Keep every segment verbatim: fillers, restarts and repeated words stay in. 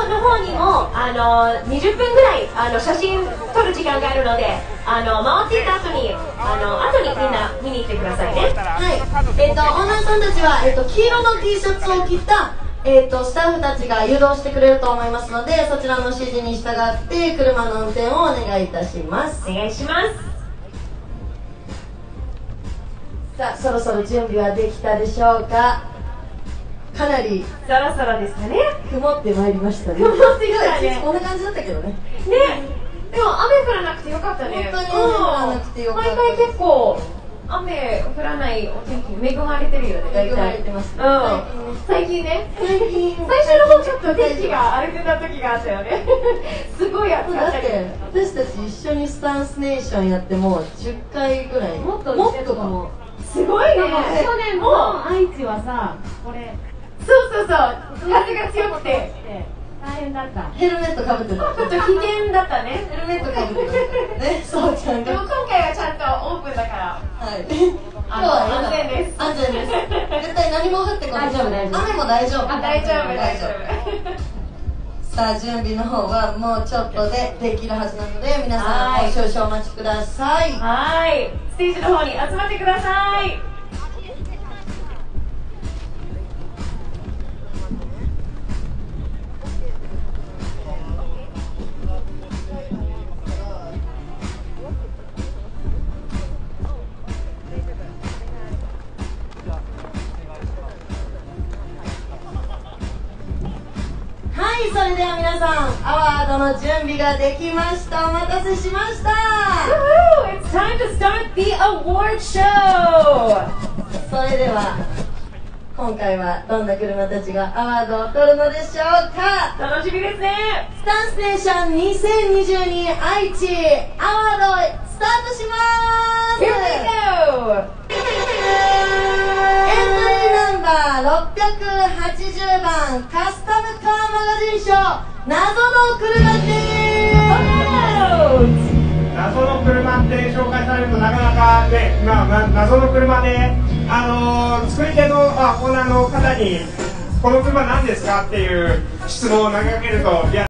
の方にもあのにじゅっぷんぐらいあの写真撮る時間があるので、あの回っていた後にあの後にみんな見に行ってくださいね。 はい、えっとオーナーさんたちは、えっと黄色の T シャツを着たえっとスタッフたちが誘導してくれると思いますので、そちらの指示に従って車の運転をお願いいたします。 お願いします。 さあ、そろそろ準備はできたでしょうか。かなりそろそろですかね。 曇ってまいりましたね。 曇ってきたね。 こんな感じだったけどね。 ね、でも雨降らなくてよかったね。 本当に雨降らなくてよかった。 毎回結構雨降らないお天気恵まれてるよね。大体恵まれてます。 うん。最近ね。 最近最初の方ちょっと天気が荒れてた時があったよね。すごい暑かだっったけど。 て私たち一緒にスタンスネーションやってもうじゅっかいぐらい。 もっともっとかも。 すごいね。 去年も愛知はさ、これそうそうそう、風が強くて大変だった。 ヘルメットかぶってた。 ちょっと危険だったね。 ヘルメットかぶってたね。そうちゃんでもが。 今回はちゃんとオープンだからはい。今日は安全です。 安全です。絶対何も降ってこない。 大丈夫大丈夫。 雨も大丈夫。 あ、大丈夫大丈夫。 さあ準備の方はもうちょっとでできるはずなので、皆さんもう少々お待ちください。 はい、ステージの方に集まってください。 はい、それでは皆さん、アワードの準備ができました。お待たせしました。 Woohoo! It's time to start the award show! それでは今回はどんな車たちがアワードを取るのでしょうか。 楽しみですね。 スタンステーションにせんにじゅうに愛知アワードスタートします。 Here we go! エントリーナンバーろっぴゃくはちじゅうばんカスタムカーマガジン賞謎の車です。 謎の車って紹介されるとなかなかね、まあ、な謎の車で、あのー、作り手のあオーナーの方にこの車何ですかっていう質問を投げかけると、いや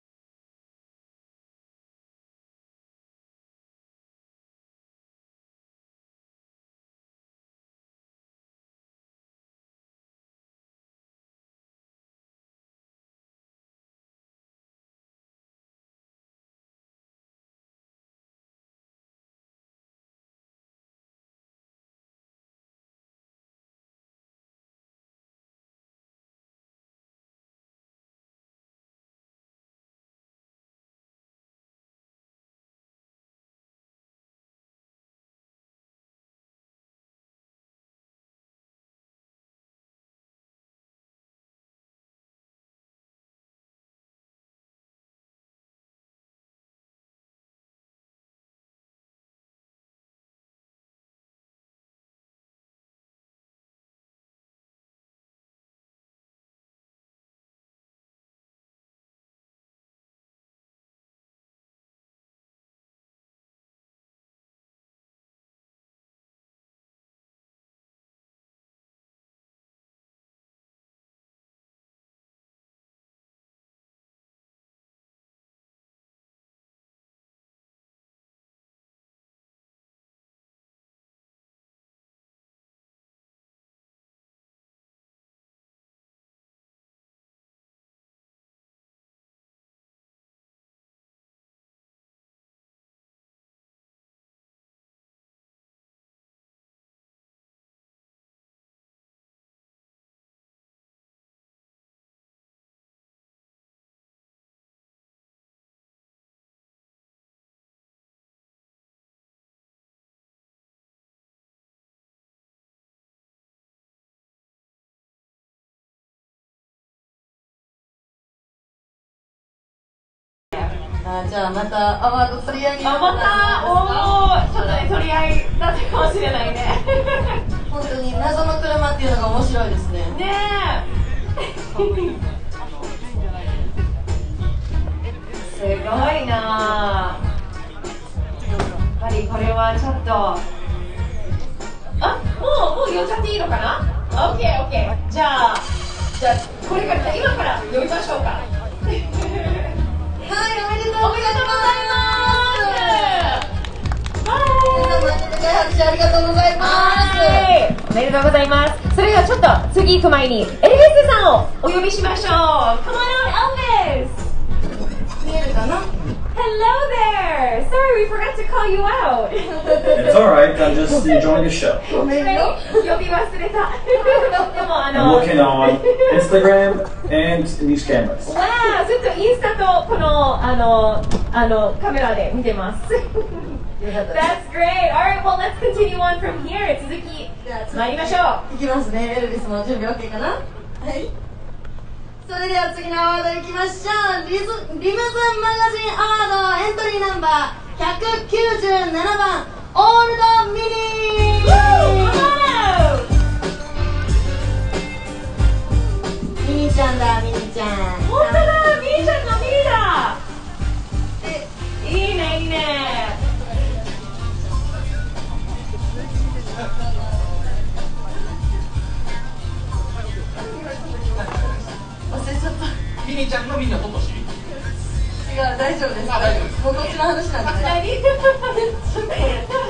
あ、じゃあまたアワード取り上げあ、またおー、ちょっとね取り合いだったかもしれないね。 本当に謎の車っていうのが面白いですね。 ねえ。すごいな。やっぱりこれはちょっと、あ、もうもう呼んじゃっていいのかな？オッケーオッケー。じゃあじゃあこれから今から呼びましょうか。 めでとうございます。それではちょっと次行く前にエルヴィスさんをお呼びしましょう。 Come on out, Elvis! 見えるかな？ Hello there! Sorry, we forgot to call you out. It's alright, I'm just enjoying the show. ごめんよ。 呼び忘れた。でもあ I'm の looking on Instagram and these cameras. わあ、ずっとインスタとこのあのあのカメラで見てます。That's great. Alright, well let's continue on from here. 続き参りましょう。 いきますね。エルヴィスも準備 OK かな？はい。それでは次のアワードいきましょう。リズリムズンマガジンアワードエントリーナンバーひゃくきゅうじゅうななばんオールドミニー。ミニちゃんだ、ミニちゃん。 本当だ、ミニちゃんのミニだ。いいね、いいね。 忘れちゃった。 ミニちゃんのミニを取ってほしい。 違う、大丈夫です。 あ、大丈夫です。 もうこっちの話なんで。 おめでとうございます。どうぞ。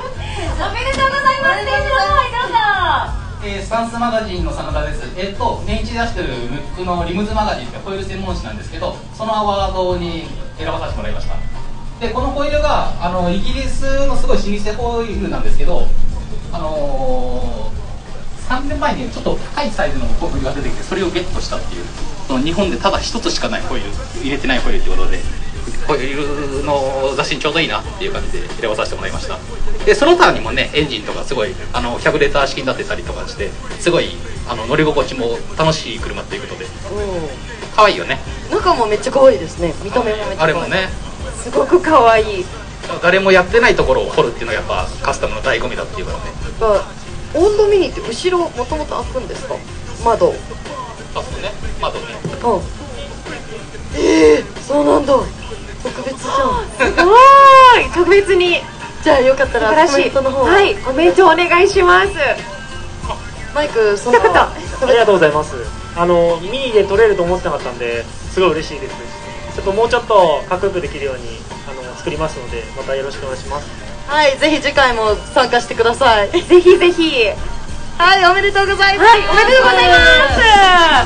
えー、スタンスマガジンの真田です。えっ、ー、と年一出してるムックのリムズマガジンってホイール専門誌なんですけど、そのアワードに選ばさせてもらいました。でこのホイールがあのイギリスのすごい老舗ホイールなんですけど、あのー、さんねんまえにちょっと深いサイズのホイールが出てきて、それをゲットしたっていう、その日本でただ一つしかないホイール、入れてないホイールってことで、ホイールの雑誌にちょうどいいなっていう感じで選ばさせてもらいました。でその他にもね、エンジンとかすごいあのひゃくレーター式になってたりとかして、すごいあの乗り心地も楽しい車っていうことで、可愛いよね。 中もめっちゃ可愛いですね。見た目もめっちゃ可愛い。 あれもね、 すごく可愛い。 誰もやってないところを掘るっていうのはやっぱカスタムの醍醐味だっていうからね。 やっぱオールドミニって後ろもともと開くんですか？窓。 あ、そうね、窓ね。 うん。えー、そうなんだ。特別じゃん。 すごい、特別に。 じゃあよかったらコメントの方。 はい、コメントお願いします。 マイクその。 ありがとうございます。あのミニで撮れると思ってなかったんで、すごい嬉しいです。ちょっともうちょっとかっこよくできるようにあの作りますので、またよろしくお願いします。 はい、ぜひ次回も参加してください。 ぜひぜひ。 はい、おめでとうございます。 はい、おめでとうございます。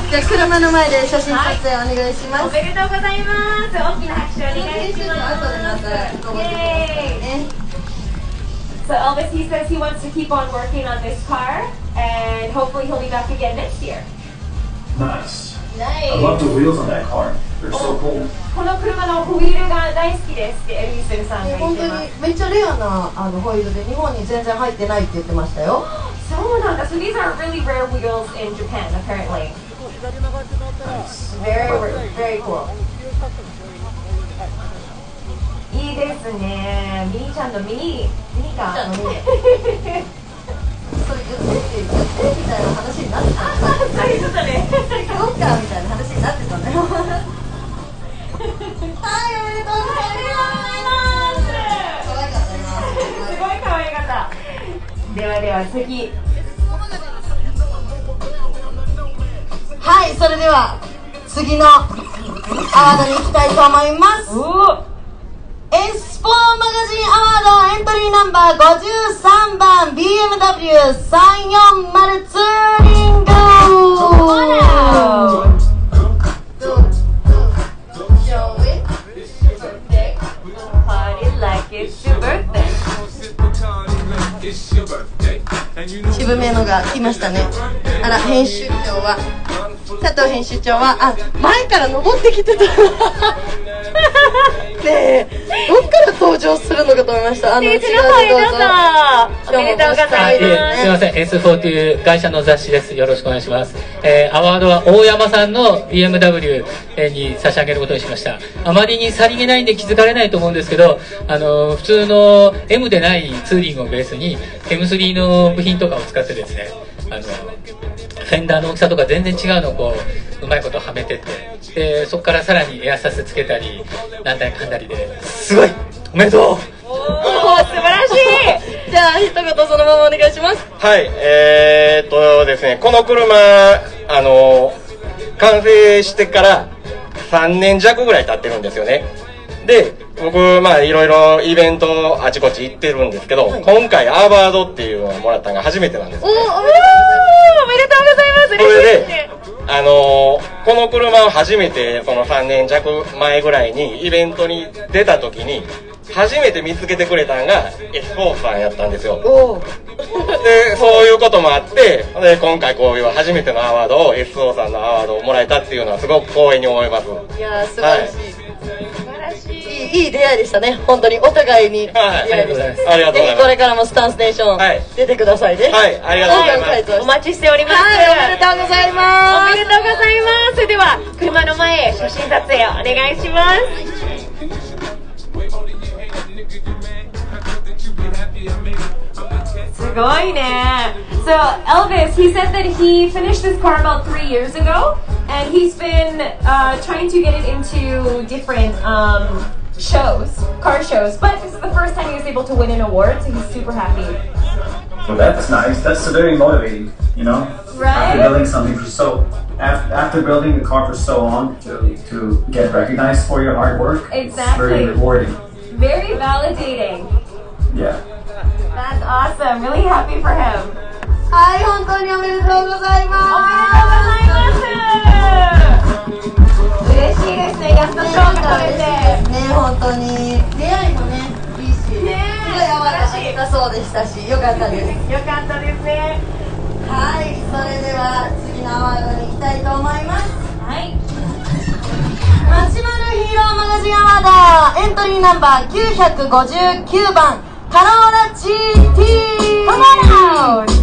じゃあ車の前で写真撮影お願いします。 おめでとうございます。大きな拍手お願いします。 後でまたごめんね。 So Elvis, he says he wants to keep on working on this car, and hopefully he'll be back again next year. Nice. I love the wheels on that car. They're so cool. この車のホイールが大好きですってエルヴィスさんが言っ本当てます。 にめっちゃレアなあのホイールで日本に全然入ってないって言ってましたよ。 そうなんだ。So these are really rare wheels in Japan, apparently. Very, very cool. いいですね。ミニちゃんのミニ、ミニカー。 それ言ってって言ってみたいな話になってた。 あ、そういうことね。 そうかみたいな話になってたね。はい、おめでとうございます。可愛かった今。 すごい可愛かった。ではでは次。 はい、それでは次のアワードに行きたいと思います。エスフォー マガジンアワードエントリーナンバーごじゅうさんばん ビーエムダブリューさんよんまる ツーリング。渋めのが来ましたね。あら、編集長は佐藤編集長はあ前から登ってきてたねえ、どっから登場するのかと思いました。あの、 ステージの方へどうぞ。おめでとうございます。 すみません、エスフォー という会社の雑誌です。よろしくお願いします。えー、アワードは大山さんの ビーエムダブリュー に差し上げることにしました。あまりにさりげないんで気づかれないと思うんですけど、あの普通の エム でないツーリングをベースに エムスリー の部品とかを使ってですね、あのフェンダーの大きさとか全然違うのをこううまいことはめてって、でそこからさらにエアサスつけたりなんだかんだりですごいおめでとう。 おー、素晴らしい。 じゃあ一言そのままお願いします。 はい、えー、っとですね、この車あの完成してからさんねん弱ぐらい経ってるんですよね。で僕、まあ、いろいろイベントあちこち行ってるんですけど、はい、今回アワードっていうのをもらったのが初めてなんです、ね。おお、おめでとうございます。 それで、あのー、この車を初めてそのさんねん弱前ぐらいにイベントに出た時に初めて見つけてくれたのが エスフォー さんやったんですよ。で、そういうこともあって、で今回こういう初めてのアワードを エスフォー さんのアワードをもらえたっていうのはすごく光栄に思います。 いやー、素晴らしい。はいいい、いい出会いでしたね。本当にお互いに。 はい、ありがとうございます。ありがとうございます。 ぜひこれからもスタンスネーション、はい、出てくださいね。 はい、ありがとうございます。 お待ちしております。 はい、おめでとうございます。 おめでとうございます。それでは車の前へ写真撮影をお願いします。すごいね。So Elvis, he said that he finished this car about three years ago, and he's been uh, trying to get it into different um, shows, car shows. But this is the first time he was able to win an award, so he's super happy. Well, that's nice. That's very motivating, you know. Right. After building something for so, after, after building a car for so long, to to get recognized for your hard work, exactly. It's very rewarding. Very validating. Yeah. That's awesome. Really happy for him. はい、本当におめでとうございます。 おめでとうございます。嬉しいですね。やっと賞が取れて。 ね、本当に出会いもね、いいし、ね、すごい柔らかそうでしたし、よかったです。 よかったですね。 はい、それでは次のアワードに行きたいと思います。 はい。 マシュマロヒーローマガジンアワードエントリーナンバーきゅうひゃくごじゅうきゅうばんカローラ ジーティー。 Come on out。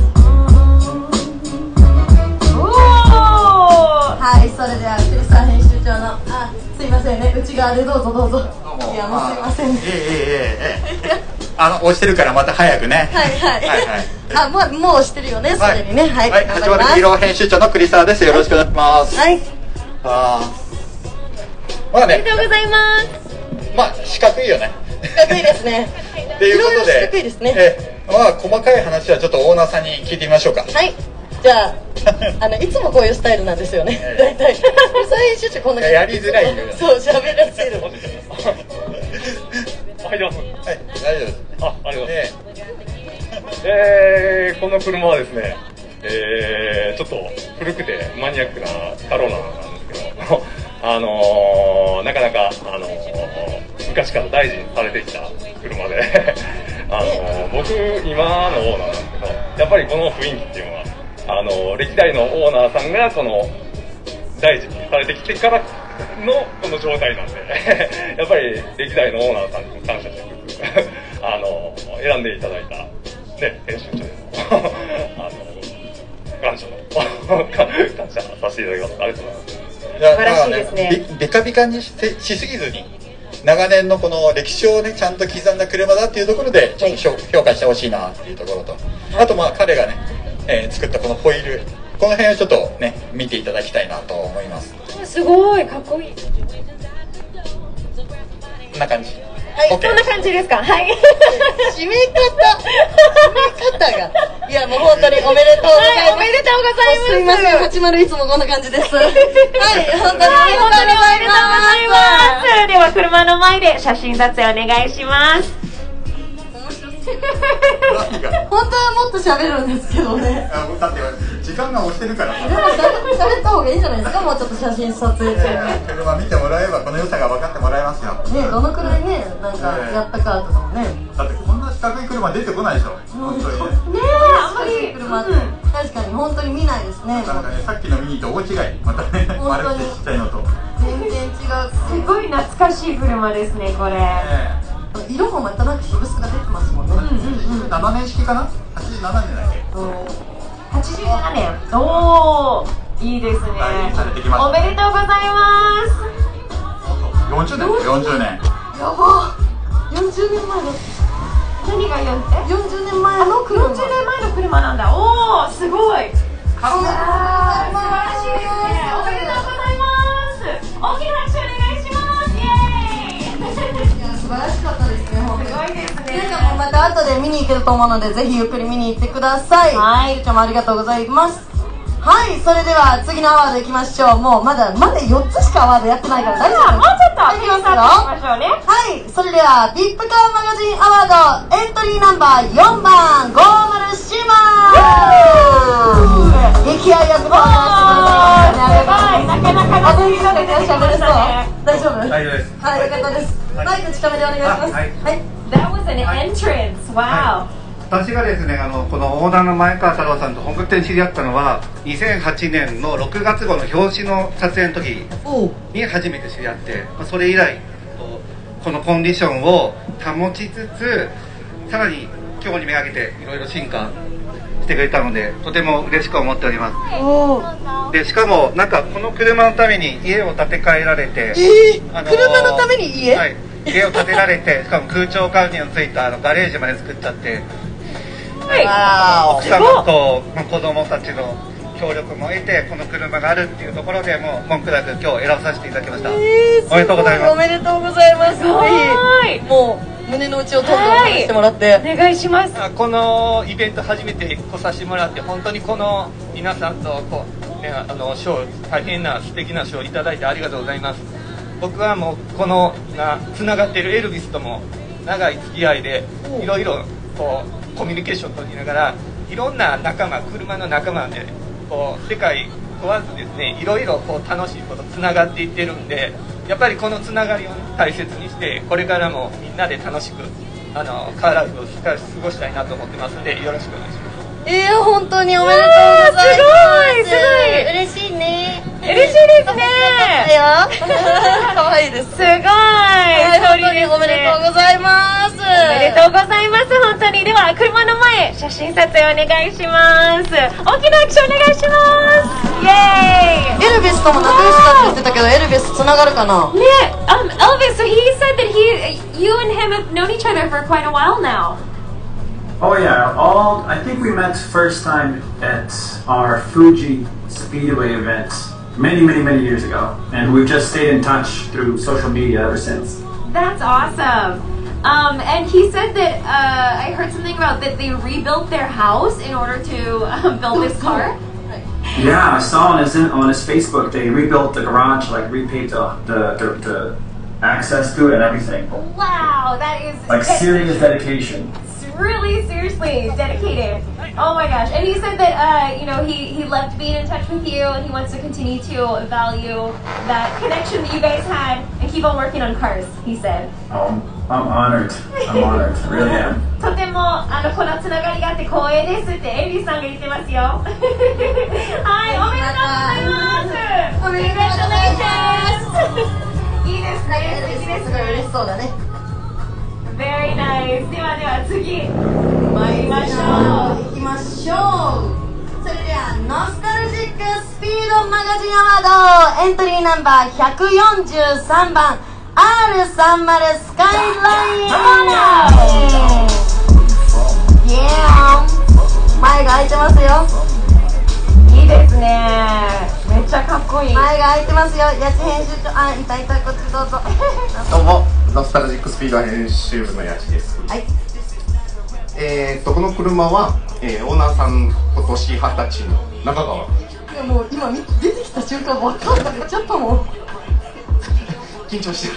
はい、それではクリスタ編集長のあ、すいませんね、内側でどうぞどうぞ。いや、もうすいませんね。 ええええええあの押してるからまた早くね。 はいはい。はいはい。あ、もうもう押してるよね、すでにね。はい。 はい、マシュマロヒーロー編集長のクリスタです。よろしくお願いします。 はい。 ああ。まあね。 おめでとうございます。 まあ四角いよね。 四角いですね。 っていうことで。 四角いですね。 え、まあ細かい話はちょっとオーナーさんに聞いてみましょうか。 はい。じゃあ、あのいつもこういうスタイルなんですよね。大体。そういう編集長こんな感じ。 やりづらいよ。 そう、喋らせる。 入ります。 はい、大丈夫です。 あ、ありがとうございます。えー、この車はですね、えー、ちょっと古くてマニアックなカローラなんですけど、あのー、なかなか、あのー、昔から大事にされてきた車で、あのー、僕、今のオーナーなんですけど、やっぱりこの雰囲気っていうのは、あのー、歴代のオーナーさんがこの大事にされてきてからのこの状態なんでやっぱり歴代のオーナーさんにも感謝しつつあの選んでいただいた、ね、編集長にもあの感謝の感謝させていただきます。ありがとうございます。 素晴らしいですね。 ビカビカにししすぎずに長年のこの歴史をねちゃんと刻んだ車だっていうところでちょっと評価してほしいなっていうところと、あとまあ彼がね、えー、作ったこのホイール、この辺をちょっとね見ていただきたいなと思います。 すごいかっこいい。 こんな感じ。 はい、こんな感じですか。はい。 締め方、締め方が、いやもう本当におめでとうございます。はい、 おめでとうございます。 すいません、はちまるいつもこんな感じです。はい、本当におめでとうございます。 はい、では車の前で写真撮影お願いします。 本当はもっと喋るんですけどね。 だって時間が押してるから。 でも喋った方がいいんじゃないですか。もうちょっと写真撮影中に。 車見てもらえばこの良さが分かってもらえますよ。 ね、どのくらいね、なんかやったかとかもね。 だってこんな四角い車出てこないでしょ。本当にね。 ね、あんまり車って確かに本当に見ないですね。 なんかね、さっきのミニと大違い。またね、丸くてちっちゃいのと。 全然違う。 すごい懐かしい車ですね、これ。 色もまたなんか渋さが出てますもんね。 ななねん式かな？はちじゅうななねんだっけ？ はちじゅうななねん。おお、いいですね。おめでとうございます。 よんじゅうねん、よんじゅうねん。 やば。よんじゅうねんまえの。 何がよん？ よんじゅうねんまえの車。 よんじゅうねんまえの車なんだ。おお、すごい。 かっこいい。 素晴らしいですね。おめでとうございます。大きな拍手お願いします。イエーイ。 素晴らしかったですね。本当に。 すごいですね。 なんかもうまた後で見に行けると思うので、ぜひゆっくり見に行ってください。はい。ゆうちゃんもありがとうございます。 はい、それでは次のアワードいきましょう。もうまだまだよっつしかアワードやってないから大丈夫。 もうちょっといきますよ。はい、それでは ブイアイピー カーマガジンアワードエントリーナンバーよんばんごーまるシーマー。勢いよく登場してください。なかなかのスピードでしゃべれそう。大丈夫？ 大丈夫です。 はい、よかったです。マイク近めでお願いします。はい。 That was an entrance. Wow. 私がですね、あのこのオーナーの前川太郎さんと本格的に知り合ったのはにせんはちねんのろくがつ号の表紙の撮影の時に初めて知り合って、それ以来このコンディションを保ちつつ、さらに今日にめがけていろいろ進化してくれたので、とても嬉しく思っております。でしかもなんかこの車のために家を建て替えられて、 えー、あのー、車のために家、 はい、家を建てられて、しかも空調管理のついたあのガレージまで作っちゃって、はい、奥様と子供たちの協力も得てこの車があるっていうところでもう文句なく今日選ばさせていただきました。えー、おめでとうございます。 おめでとうございます。ぜひもう胸の内をどんどん話してもらって、 お願いします。 このイベント初めて来させてもらって本当にこの皆さんとこう、ね、あの賞大変な素敵な賞をいただいてありがとうございます。僕はもうこのなつながっているエルビスとも長い付き合いでいろいろこうコミュニケーションを取りながらいろんな仲間車の仲間でこう世界問わずですねいろいろこう楽しいことつながっていってるんで、やっぱりこのつながりを大切にしてこれからもみんなで楽しくあのカーライフを過ごしたいなと思ってますのでよろしくお願いします。 えー、本当におめでとうございます。すごい嬉しいね。 嬉しいですね。 可愛いです。 すごい。本当におめでとうございます。 おめでとうございます。本当に。では車の前写真撮影お願いします。大きな拍手お願いします。イエーイ。 エルビスとも仲良しだって言ってたけど、エルビスつながるかな。 ね、um, Elvis. So he said that he, you and him have known each other for quite a while now. Oh yeah, all I think we met first time at our Fuji Speedway event many, many, many years ago, and we've just stayed in touch through social media ever since. That's awesome. Um, and he said that uh, I heard something about that they rebuilt their house in order to um, build this car. Yeah, I saw on his on his Facebook they rebuilt the garage, like repaved the the, the, the access to it and everything. Wow, that is like serious dedication. Really seriously dedicated. Oh my gosh. And he said that uh, you know he, he loved being in touch with you and he wants to continue to value that connection that you guys had and keep on working on cars, he said. Oh, I'm honored. I'm honored. I really am. とてもあのこのつながりがあって光栄ですってエリーさんが言ってますよ。はい、おめでとうございます。 おめでとうございます。 いいですね。素敵です。 すごい嬉しそうだね。 Very nice. ではでは次参りましょう。 行きましょう。それではノスタルジックスピードマガジンアワードエントリーナンバーひゃくよんじゅうさんばん アールさんじゅう スカイラインオーナー。イエーン。前が開いてますよ。 いいですね。めっちゃかっこいい。 前が開いてますよ。八千編集長、あ、いたいた、こっちどうぞ。 どうも、ノスタルジックスピード編集部の八千です。はい。えーっとこの車は、えー、オーナーさん今年はたちの中川。 いやもう今出てきた瞬間わかんなくなっちゃったもん。 緊張してる。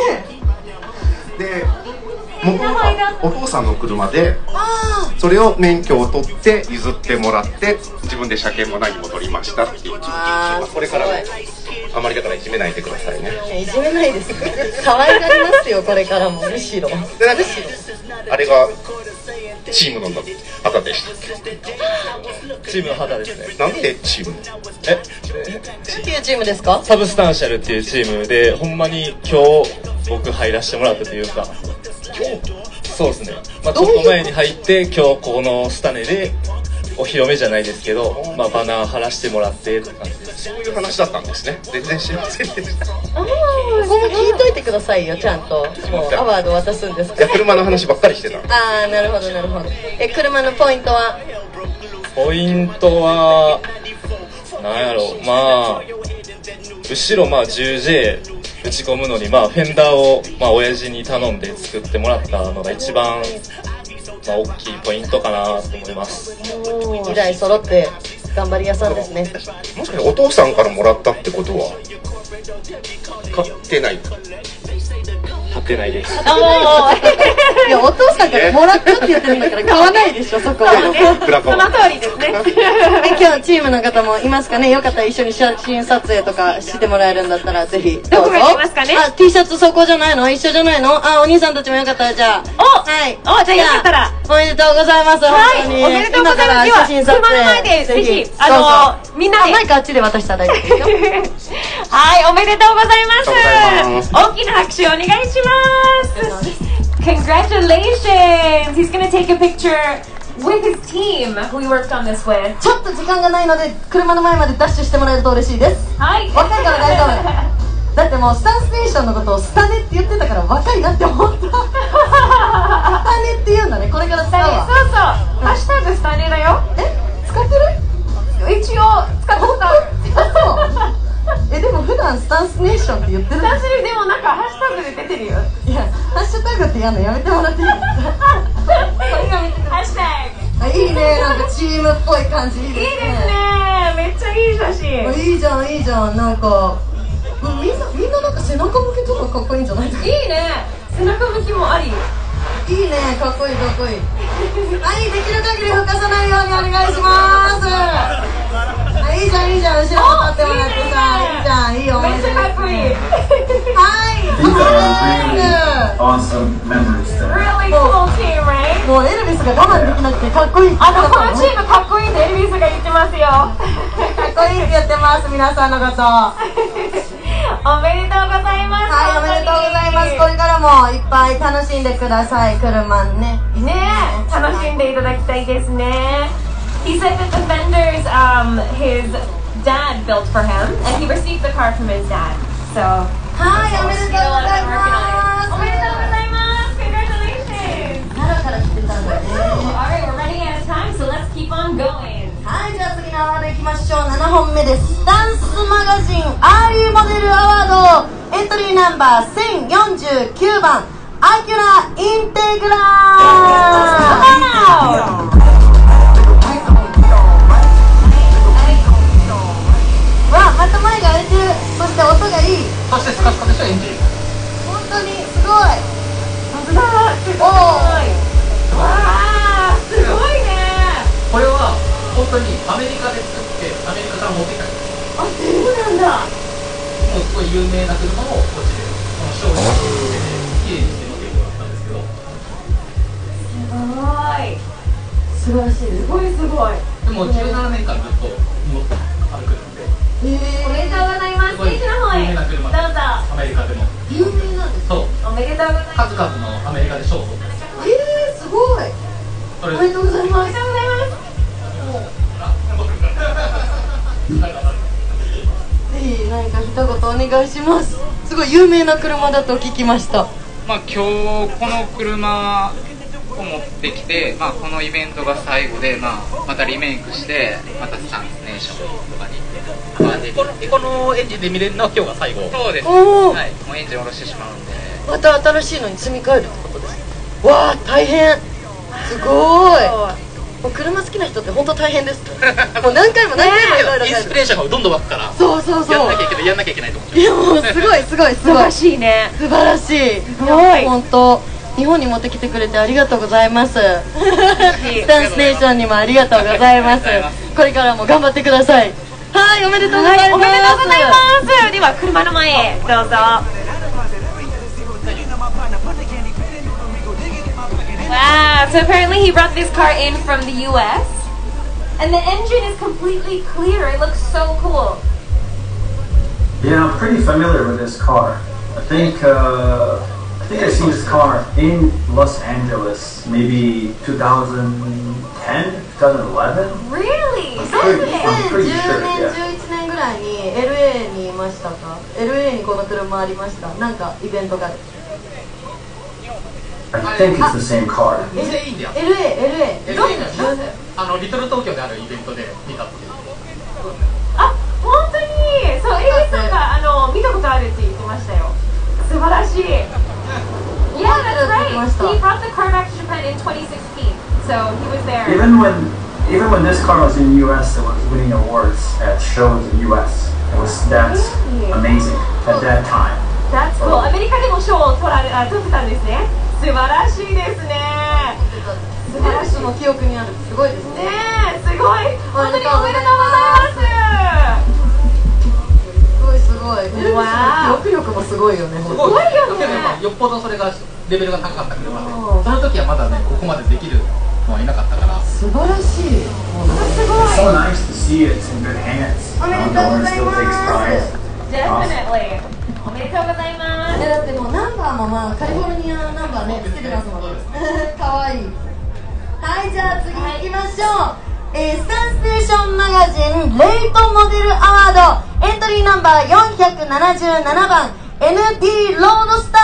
で、元々お父さんの車で、それを免許を取って譲ってもらって自分で車検も何も取りましたっていう。これからもあまりだからいじめないでくださいね。 いじめないです。可愛がりますよこれからもむしろ。むしろ。 あれがチームの旗でした。 チームの旗ですね。 なんでチーム？ え？ っていうチームですか？ サブスタンシャルっていうチームでほんまに今日僕入らせてもらったというか。今日？そうですね。まあちょっと前に入って今日このスタネでお披露目じゃないですけど、まあバナー貼らせてもらってって感じです。 そういう話だったんですね。全然知りませんでした。 ああ、ここも聞いといてくださいよちゃんと。もうアワード渡すんですから。 いや車の話ばっかりしてた。 ああ、なるほどなるほど。え、車のポイントは？ ポイントはなんやろう、まあ後ろまあ じゅうジェー 打ち込むのにまあフェンダーをまあ親父に頼んで作ってもらったのが一番まあ大きいポイントかなと思います。 にだい揃って頑張り屋さんですね。 もしかしてお父さんからもらったってことは買ってない？ 買ってないです。 いや、お父さんからもらったって言ってるんだから買わないでしょ、そこは。 その通りですね。 え、今日チームの方もいますかね。よかったら一緒に写真撮影とかしてもらえるんだったらぜひどうぞ。 どこが行きますかね。 あ、T シャツそこじゃないの？一緒じゃないの？あ、お兄さんたちもよかったらじゃあ。 お、 はい。 お、じゃあよかったら。 おめでとうございます。 はい、 本当に。 おめでとうございます。 今から写真撮車の前影。 でぜひ、あの、みんなで。 マイクあっちで渡したら大丈夫ですよ。 はい、おめでとうございます。大きな拍手お願いします。Congratulations! He's gonna take a picture with his team who he worked on this with. ちょっと時間がないので車の前までダッシュしてもらえると嬉しいです。 はい。 若いから大丈夫。だってもうスタンステーションのことをスタネって言ってたから若いなって思った。スタネって言うんだね。これから使うわ。 そうそう。ハッシュタグスタネだよ。 え、使ってる？ 一応使ってた。 え、でも普段スタンスネーションって言ってる？ スタンスででもなんかハッシュタグで出てるよ。 いや、ハッシュタグってやるのやめてもらっていいですか？これが見てください。 ハッシュタグ。 あ、いいね、なんかチームっぽい感じいいですね。 いいですね。めっちゃいい写真。 いいじゃん、いいじゃん。なんかみんなみんななんか背中向けとかかっこいいんじゃないですか？ いいね。背中向きもあり。 いいね、かっこいいかっこいい。はい、できる限り吹かさないようにお願いします。あ、いいじゃんいいじゃん、後ろに立ってもらってさ、いいじゃん、いいよ。 めっちゃかっこいい。 はい、 These are really awesome members there. Really cool team, right? もうエルビスが我慢できなくてかっこいい。 あのこのチームかっこいいってエルビスが言ってますよ。 かっこいいって言ってます、皆さんのこと。 おめでとうございます。 はい、おめでとうございます。これからもいっぱい楽しんでください、車ね。 ねえ、楽しんでいただきたいですね。He said that the fenders, um, his dad built for him, and he received the car from his dad. So, はい、おめでとうございます。 おめでとうございます。Congratulations. 奈良から来てたんだね。 Alright, we're running out of time, so let's keep on going. はい、じゃあ次のアワードいきましょう。ななほんめです。ダンスマガジンアーリーモデルアワードエントリーナンバーせんよんじゅうきゅうばんアキュラインテグラー。わ、また前が開いてる。そして音がいい。 そしてスカスカでしょエンジン。 本当にすごい。 本当だ、すごい。わあ、すごいね。 これは本当にアメリカで作ってアメリカから持ってきたんです。 あ、そうなんだ。 もうすごい有名な車をこっちでこの商品をきれいにして乗ってもらったんですけど。 すごい。素晴らしいです。すごいすごい。 でもじゅうななねんかんずっと乗って歩くんで。 おめでとうございます。ステージの方へどうぞ。 アメリカでも有名なんです。 そう。 おめでとうございます。 数々のアメリカで賞を取って。 えー、すごい。おめでとうございます。 おめでとうございます。 ぜひ何か一言お願いします。すごい有名な車だと聞きました。 まあ今日この車を持ってきて、まあ、このイベントが最後で、まあ、またリメイクしてまたスタンスネーションとかに行って、まあ、でこのこのエンジンで見れるのは今日が最後。 そうです、 おー、 はい、もうエンジン下ろしてしまうんでまた新しいのに積み替えるってことです。わあ、大変。すごい。もう車好きな人って本当大変です。もう何回も何回もいろいろインスピレーションがどんどん湧くから。 そうそうそう。 やんなきゃいけないやんなきゃいけないと思って。 いやもうすごいすごいすごい。 素晴らしいね。 素晴らしい。すごい。本当。日本に持ってきてくれてありがとうございます。スタンスネーションにもありがとうございます。これからも頑張ってください。はい、おめでとうございます。 おめでとうございます。では車の前へどうぞ。Wow, so apparently he brought this car in from the U S and the engine is completely clear. It looks so cool. Yeah, I'm pretty familiar with this car. I think uh, I think I've seen this car in Los Angeles, maybe two thousand ten, twenty eleven. Really? I'm pretty, I'm pretty sure, じゅうねん、 yeah. じゅういちねんぐらいに エルエー にいましたか？ エルエー にこの車ありました。なんかイベントが。 I think it's the same car. エルエー、エルエー。どんな？ あのリトル東京であるイベントで見たっていう。 あ、本当に。そう、エリスさんがあの見たことあるって言ってましたよ。素晴らしい。Yeah, that's right. He brought the car back to Japan in twenty sixteen, so he was there. Even when even when this car was in U S, it was winning awards at shows in U S. It was that amazing at that time. That's cool. アメリカでも賞を取られ、あ、取ってたんですね。素晴らしいですね。 素晴らしいの記憶にある。すごいですね。 ねえ、すごい。本当におめでとうございます。 すごいすごい。記憶力もすごいよね。 すごいよね。よっぽどそれがレベルが高かった車で、その時はまだねここまでできるのはいなかったから。 素晴らしい。 すごい。So nice to see it in good hands. おめでとうございます。 Definitely. おめでとうございます。 だってもうナンバーもまあカリフォルニアナンバーねつけてますもん。可愛い。はい、じゃあ次行きましょう。えー、スタンステーションマガジンレイトモデルアワードエントリーナンバーよんひゃくななじゅうななばん エヌティー ロードスタ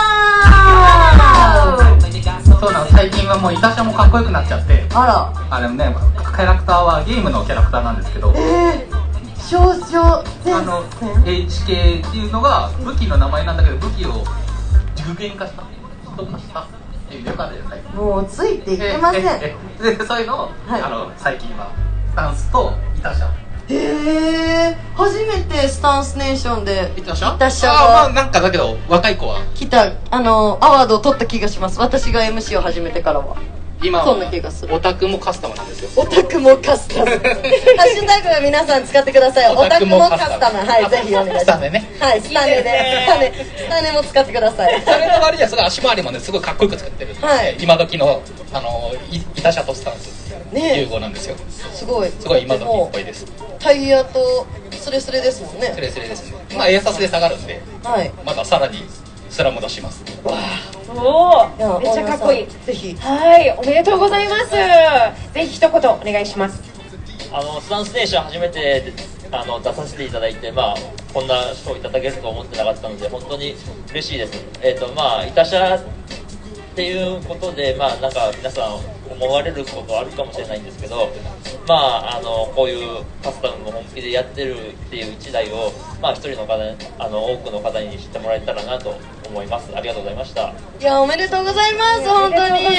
ー。 そうなの、最近はもうイタシャもかっこよくなっちゃって、 あらあれもね、キャラクターはゲームのキャラクターなんですけど、 えー、少女あの エイチケー っていうのが武器の名前なんだけど、武器を具現化した人化したっていうよかったですね。 もうついていけません。 でそういうのを、はい、あの最近はスタンスとイタシャ。 へえ、初めてスタンスネーションでイタシャイタシャあ、まあ、 がなんかだけど若い子は来た、あのアワードを取った気がします。私が エムシー を始めてからは今はそんな気がする。 オタクもカスタムなんですよ。 オタクもカスタムハッシュタグ皆さん使ってください。オタクもカスタム、はい、ぜひお願いします。 スタネね、 はい、スタネでスタネスタネも使ってください。 それの割にはすごい足回りもねすごいかっこよく作ってる、はい、今時のあのイタシャとスタンス融合なんですよ。 すごいすごい今時っぽいです。 タイヤとスレスレですもんね。 スレスレですね。まあエアサスで下がるんで、はい、またさらにスラム出します。わおお、めっちゃかっこいい。 ぜひ。 はい、おめでとうございます。ぜひ一言お願いします。 あのスタンステーション初めてあの出させていただいて、まあこんな賞いただけると思ってなかったので本当に嬉しいです。えっ、ー、とまあイタシャっていうことでまあなんか皆さん思われることあるかもしれないんですけど、まああのこういうカスタムも本気でやってるっていう一台をまあ一人の方あの多くの方に知ってもらえたらなと思います。ありがとうございました。 いやおめでとうございます。本当にありがとうございます。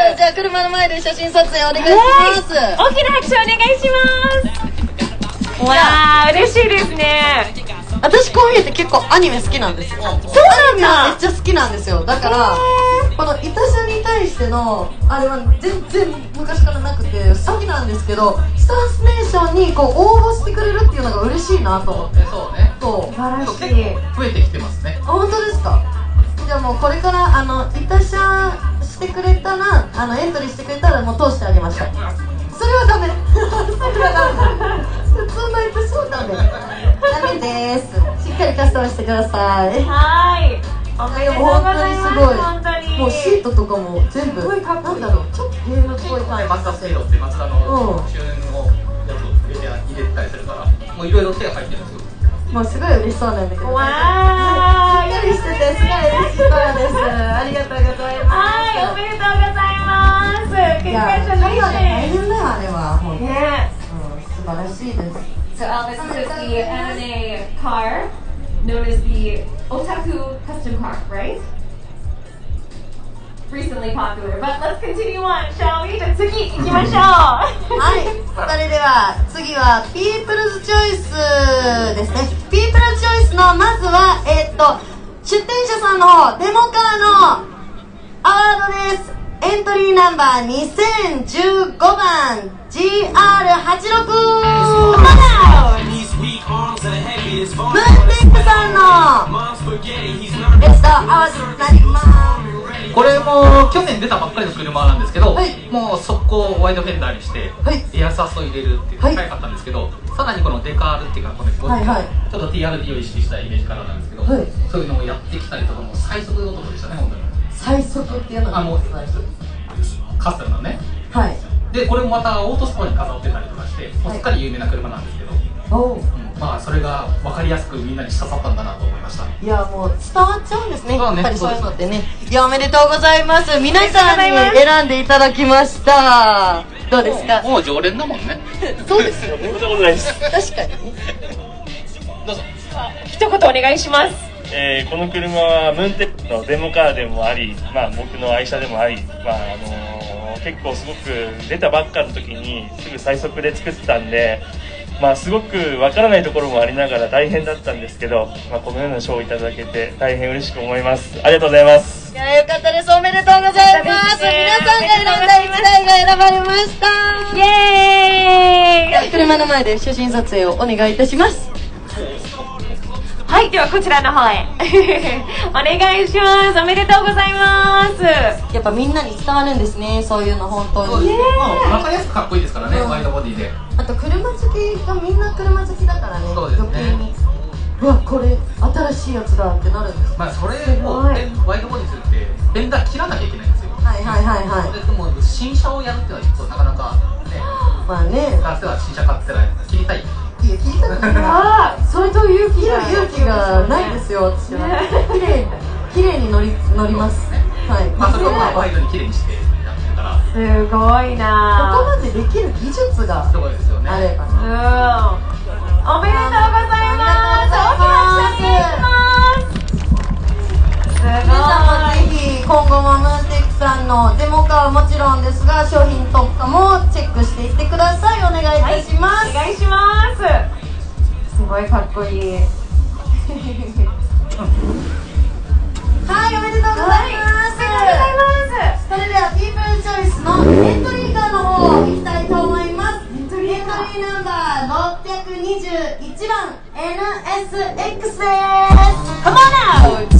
じゃあ車の前で写真撮影お願いします。 大きな拍手お願いします。わあ嬉しいですね。 私こう見えて結構アニメ好きなんですよ。そうなんだ。めっちゃ好きなんですよ。だからこのイタシャに対してのあれは全然昔からなくて好きなんですけど、スタンスネーションにこう応募してくれるっていうのが嬉しいなと思って。 そうね。 そう。 素晴らしい。 増えてきてますね。 あ、本当ですか。じゃあもうこれからあのイタシャしてくれたらあのエントリーしてくれたらもう通してあげました。それはダメ。それはダメ。普通のイタシャはダメ。ダメです。しっかりカスタムしてください。 はい。おめでとうございます。 本当にすごい。もうシートとかも全部なんだろう、ちょっとゲームっぽい感じ。 マツダセイロってマツダの周年のやつを入れて入れたりするから、もういろいろ手が入ってるんですよ。 もうすごい嬉しそうなんだけど。 わあ。 しっかりしててすごい嬉しそうです。ありがとうございます。 はい、おめでとうございます。 いや、大変だよあれは本当に。 ね。 素晴らしいです。 So Elvis, this is the M and A car known as the Otaku Custom Car, right? Recently popular, but let's continue on, shall we? じゃあ次行きましょう。 はい、それでは次はピープルズチョイスですね。ピープルズチョイスのまずはえー、っと出展者さんの方デモカーのアワードです。エントリーナンバーにせんじゅうごばん ジーアールはちじゅうろく ムーンテックさんのえっとアワードになります。 これも去年出たばっかりの車なんですけど、はい、もう速攻ワイドフェンダーにして、はい、エアサスを入れるっていうのが早かったんですけど、はい、さらにこのデカールっていうかこの、はいはい、ちょっと ティーアールディー を意識したイメージカラーなんですけど、はい、そういうのをやってきたりとかも最速のことでしたね本当に。 最速っていうのがあのカスタムのね、はい、でこれもまたオートスポに飾ってたりとかしてもうすっかり有名な車なんですけど、はい、うん、まあそれが分かりやすくみんなに刺さったんだなと思いました。 いやもう伝わっちゃうんですね、やっぱりそういうのってね。いやおめでとうございます。皆さんに選んでいただきました。どうですか。 もう常連だもんね。 そうですよね。 そうです。 確かに。 どうぞ。 一言お願いします。 えー、この車はムーンテックのデモカーでもあり、まあ、僕の愛車でもあり、まああのー、 結構すごく出たばっかの時にすぐ最速で作ってたんで、まあ、すごくわからないところもありながら大変だったんですけど、まあ、このような賞をいただけて大変嬉しく思います。ありがとうございます。 いや、よかったです。おめでとうございます。皆さんが選んだいちだいが選ばれました。イエーイ。車の前で写真撮影をお願いいたします。 はい、ではこちらの方へお願いします。おめでとうございます。 やっぱみんなに伝わるんですね、そういうの本当に。 わかりやすくかっこいいですからね、ワイドボディで。 あと車好きがみんな車好きだからね、 そうですね、 余計にうわ、これ新しいやつだってなるんです。 まあそれをワイドボディするってフェンダー切らなきゃいけないんですよ。 はいはいはいはい。 でも新車をやるっていうのはちょっとなかなかね、 まあね、 男性は新車買ってたら切りたい。 いや、切りたくない。ああ、それと勇気が勇気がないですよ、私は。綺麗綺麗に乗り乗ります。はい。 まあそれをワイドに綺麗にしてやってるから。 すごいな。 ここまでできる技術がすごいですよね。 あれば。 うん。おめでとうございます。大きな写真します。すごい。皆さんもぜひ今後もムーンテックさんのデモ化はもちろんですが、商品特化もチェックしていってください。お願いいたします。はい、お願いします。すごいかっこいい。はい、おめでとうございます。はい、おめでとうございます。それではピープルチョイスのエントリーカーの方行きたいと思います。エントリーナンバーろっぴゃくにじゅういちばん エヌエスエックス です。Come on out。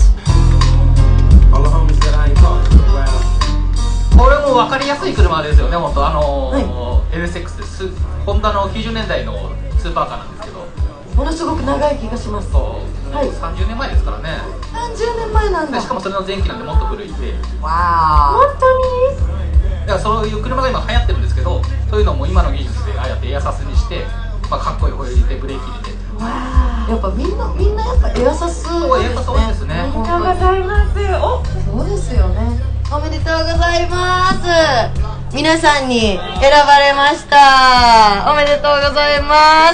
これも分かりやすい車ですよね、本当あのー、エヌエスエックス です。ホンダのきゅうじゅうねんだいのスーパーカーなんですけど、 ものすごく長い気がします。 そう、はい、さんじゅうねんまえですからね。 さんじゅうねんまえなんだ。 しかもそれの前期なんでもっと古いんで。 わあ、本当に。だからそういう車が今流行ってるんですけど、そういうのも今の技術でああやってエアサスにして、まあ、かっこいいホイール入れてブレーキ入れて。 わあ、やっぱみんなみんなやっぱエアサス多いですね。エアサス多いですね。 おめでとうございます。お、 そうですよね。おめでとうございます。皆さんに選ばれました。おめでとうございます。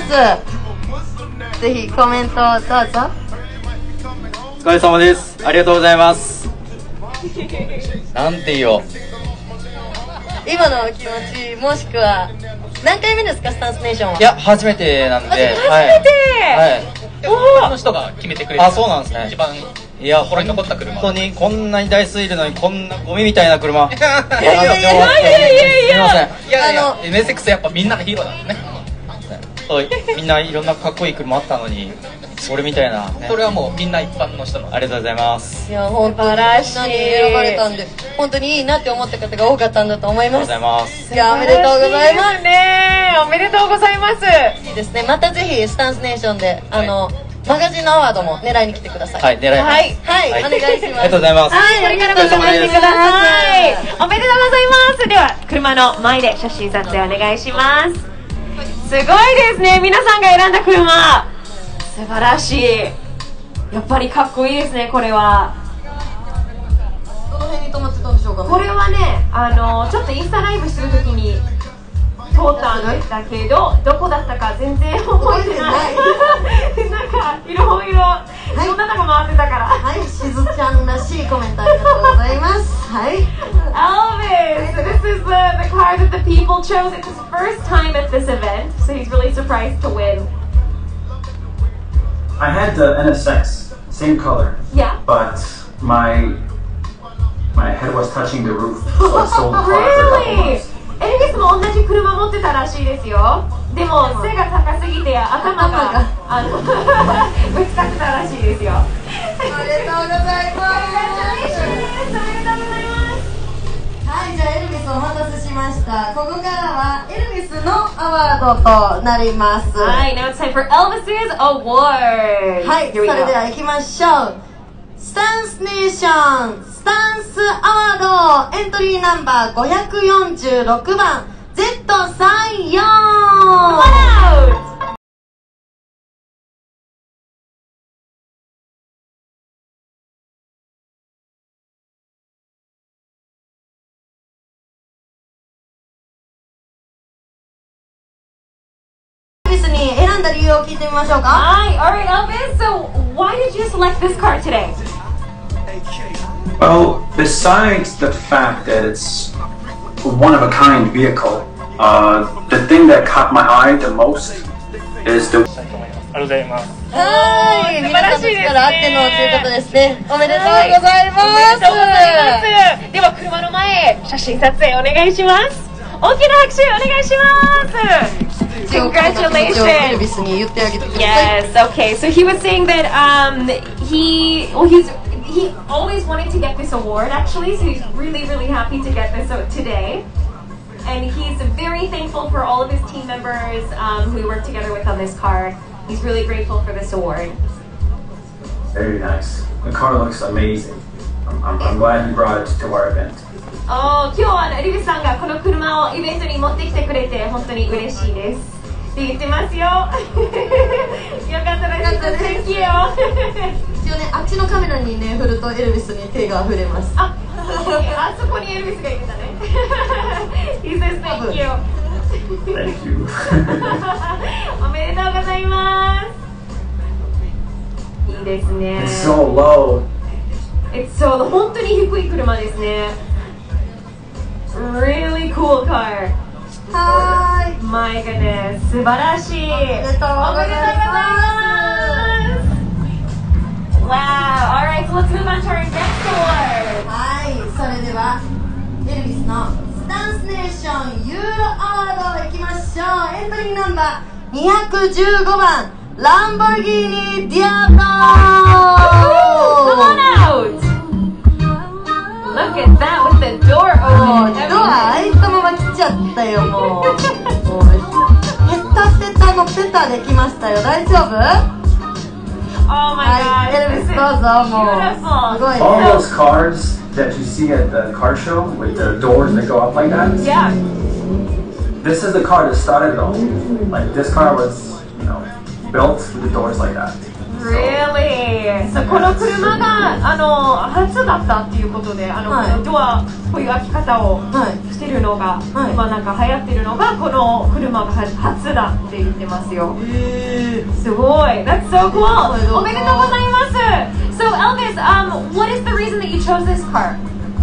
ぜひコメントをどうぞ。 お疲れ様です。ありがとうございます。なんて言おう。 今の気持ち、もしくは何回目ですか、スタンスネーションは。 いや、初めてなんで。初めて。 はい。 他の人が決めてくれる。 あ、そうなんですね。 一番いや、心に残った車。 本当にこんなに台数いるのにこんなゴミみたいな車。いやいやいやいやいやいや。すみません。いやいや、エヌエスエックス やっぱみんなのヒーローなんですね。 みんないろんなかっこいい車あったのに、俺みたいな、ね。 それはもうみんな一般の人の。 ありがとうございます。 いや、本当にみんなに選ばれたんで、本当にいいなって思った方が多かったんだと思います。 ありがとうございます。 いや、おめでとうございますね。おめでとうございます。 いいですね。またぜひスタンスネーションで、あの、マガジンのアワードも狙いに来てください。 はい、狙います。 はい、はい、お願いします。ありがとうございます。 はい、これからも頑張ってください。おめでとうございます。では、車の前で写真撮影お願いします。すごいですね。皆さんが選んだ車。素晴らしい。やっぱりかっこいいですね、これは。 どの辺に止まってたんでしょうかね。 これはね、あの、ちょっとインスタライブするときに通ったんだけど、どこだったか全然覚えてない。なんかいろいろ、そんなとこ回ってたから。 はい、しずちゃんらしいコメントありがとうございます。はい。 Elvis, this is the the car that the people chose. It's his first time at this event, so he's really surprised to win. I had the N S X, same color. Yeah. But my my head was touching the roof, so I sold the car after a couple months. エルビスも同じ車持ってたらしいですよ。でも背が高すぎて頭があのぶつかってたらしいですよ。 おめでとうございます。 おめでとうございます。 はい、じゃあエルビスお待たせしました。ここからはエルビスのアワードとなります。 はい、now it's time for Elvis's award. はい、それでは行きましょう。スタンスネーションスタンスアワードエントリーナンバーごひゃくよんじゅうろくばん ゼットさんじゅうよん。に選んだ理由を聞いてみましょうか。 はい、alright Elvis, so why did you select this car today? Well, besides the fact that it's one of a kind vehicle. Uh, the thing that caught my eye the most is the. ありがとうございます。 はい、皆さんの力あってのということですね。おめでとうございます。 おめでとうございます。では車の前写真撮影お願いします。大きな拍手お願いします。Congratulations. Yes. Okay. So he was saying that um he well he's he always wanted to get this award actually. So he's really really happy to get this today. And he's very thankful for all of his team members um, who he worked together with on this car. He's really grateful for this award. Very nice. The car looks amazing. I'm, I'm, I'm glad you brought it to our event. お今日はリビさんがこの車をイベントに持ってきてくれて本当に嬉しいですって言ってますよ。よかったです。Thank you. 一応ね、あっちのカメラにね振るとエルビスに手が触れます。 あ、あそこにエルビスがいるんだね。He says thank you. Thank you. おめでとうございます。いいですね。 It's so low. It's so 本当に低い車ですね。Really cool car. はーい。 My goodness. 素晴らしい。おめでとうございます。Wow. All right. So let's move on to our next award. はい。それではエルビスのスタンスネーションユーロアワードいきましょう。エントリーナンバーにひゃくじゅうごばんランボルギーニディアブロ。 Come on out. Look at that with the door open. ドア開いたまま来ちゃったよもう。ペタペタのペタできましたよ。大丈夫？ Oh my God. エルビスどうぞもう。すごいね。 All those cars that you see at the car show with the doors that go up like that. Yeah. This is the car that started it all. Like this car was, you know, built with the doors like that. Really? So この車があの初だったっていうことで、あの、はい、ドアこういう開き方をしてるのが、はい、今なんか流行ってるのがこの車が初だって言ってますよ。すごい。That's so cool. おめでとうございます。So Elvis, um, what is the reason that you chose this car?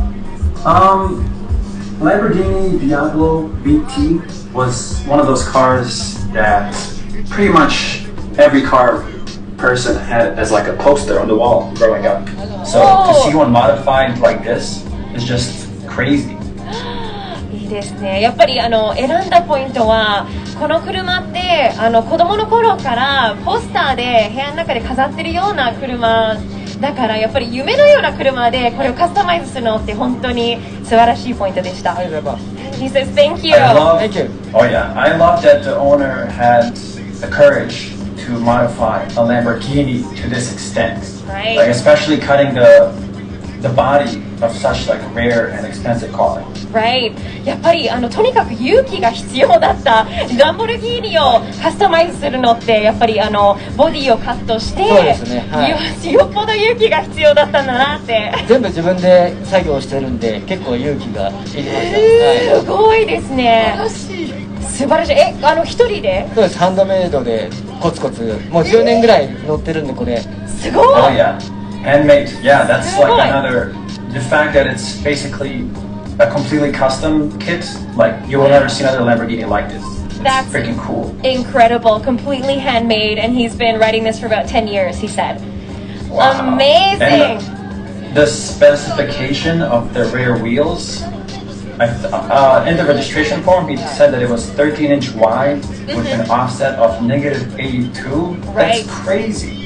Um, Lamborghini Diablo V T was one of those cars that pretty much every car person had as like a poster on the wall growing up. So to see one modified like this is just crazy. いいですね。やっぱりあの選んだポイントはこの車ってあの子供の頃からポスターで部屋の中で飾ってるような車だからやっぱり夢のような車でこれをカスタマイズするのって本当に素晴らしいポイントでした。He says thank you. I love, thank you. Oh yeah, I love that the owner had the courage to modify a Lamborghini to this extent, right. Like especially cutting the the body of such like rare and expensive car. Right. やっぱりあのとにかく勇気が必要だったランボルギーニをカスタマイズするのってやっぱりあのボディをカットして、そうですね、はい、よっぽど勇気が必要だったんだなって。 全部自分で作業してるんで結構勇気がいりました。 えーはい、すごいですね。素晴らしい。え、あの一人で？ そうです。ハンドメイドでコツコツもうじゅうねんぐらい乗ってるんでこれ。 すごい。 Oh yeah, handmade. Yeah, that's like another. The fact that it's basically a completely custom kit, like you will never see another Lamborghini like this. It's That's freaking cool. Incredible, completely handmade, and he's been riding this for about ten years, he said. Wow. Amazing! And the, the specification of the rear wheels, I, uh, in the registration form, he said that it was thirteen inch wide with an offset of negative eighty-two. Right. That's crazy.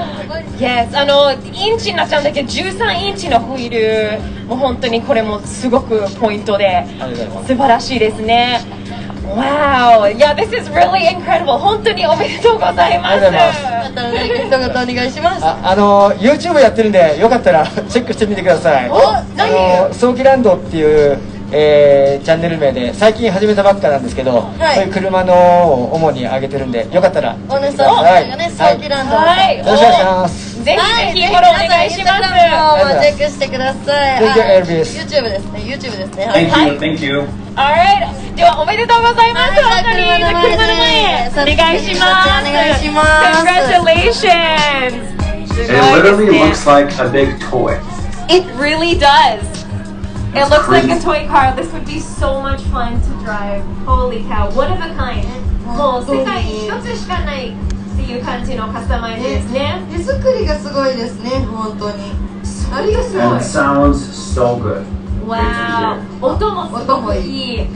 Yes, あのインチになっちゃうんだけどじゅうさんインチのホイールもう本当にこれもすごくポイントで素晴らしいですね。Wow, yeah, this is really incredible. 本当におめでとうございます。 また一言お願いします。 あ、あの YouTube やってるんでよかったらチェックしてみてください。 お、何？ あの早期ランドっていうえー、チャンネル名で最近始めたばっかなんですけど、はい、そういう車のを主に上げてるんでよかったらおねさんがね早期ランドはいよろしくお願いします。 ぜひぜひフォローお願いします。 チェックしてください。 Thank you, Elvis. YouTube ですね YouTube ですね。 Thank you, thank you. Alright, ではおめでとうございます。本当に車の前お願いします。 お願いします。 Congratulations. It literally looks like a big toy. It really does. It looks like a toy car. This would be so much fun to drive. Holy cow, one of a kind. もう世界に一つしかないっていう感じのカスタマイズですね。 手作りがすごいですね、本当に。ありがすごい。 And it sounds so good. Wow. 音もすごくいい。うんうん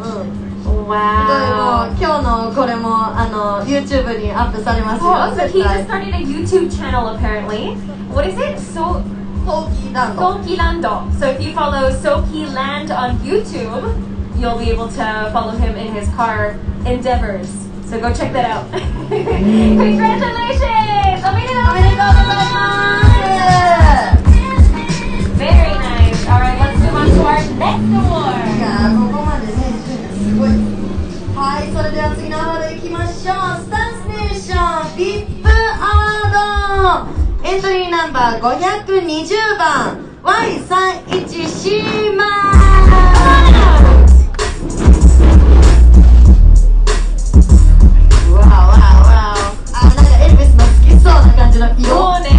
。Wow. 今日のこれもあの YouTube にアップされますよ。 Oh, so he just started a YouTube channel apparently. What is it? So Soki Land. Soki Land. So if you follow Soki Land on YouTube, you'll be able to follow him in his car endeavors. So go check that out. Congratulations! おめでとうございます。Very nice. All right, let's move on to our next award. いやここまでねすごい。はい、それでは次のアワードいきましょう。スタンスネーション ブイアイピー アワード。エントリーナンバーごひゃくにじゅうばん ワイさんいち シーマー。わわわあ、なんかエルヴィスの好きそうな感じの色。 そうね。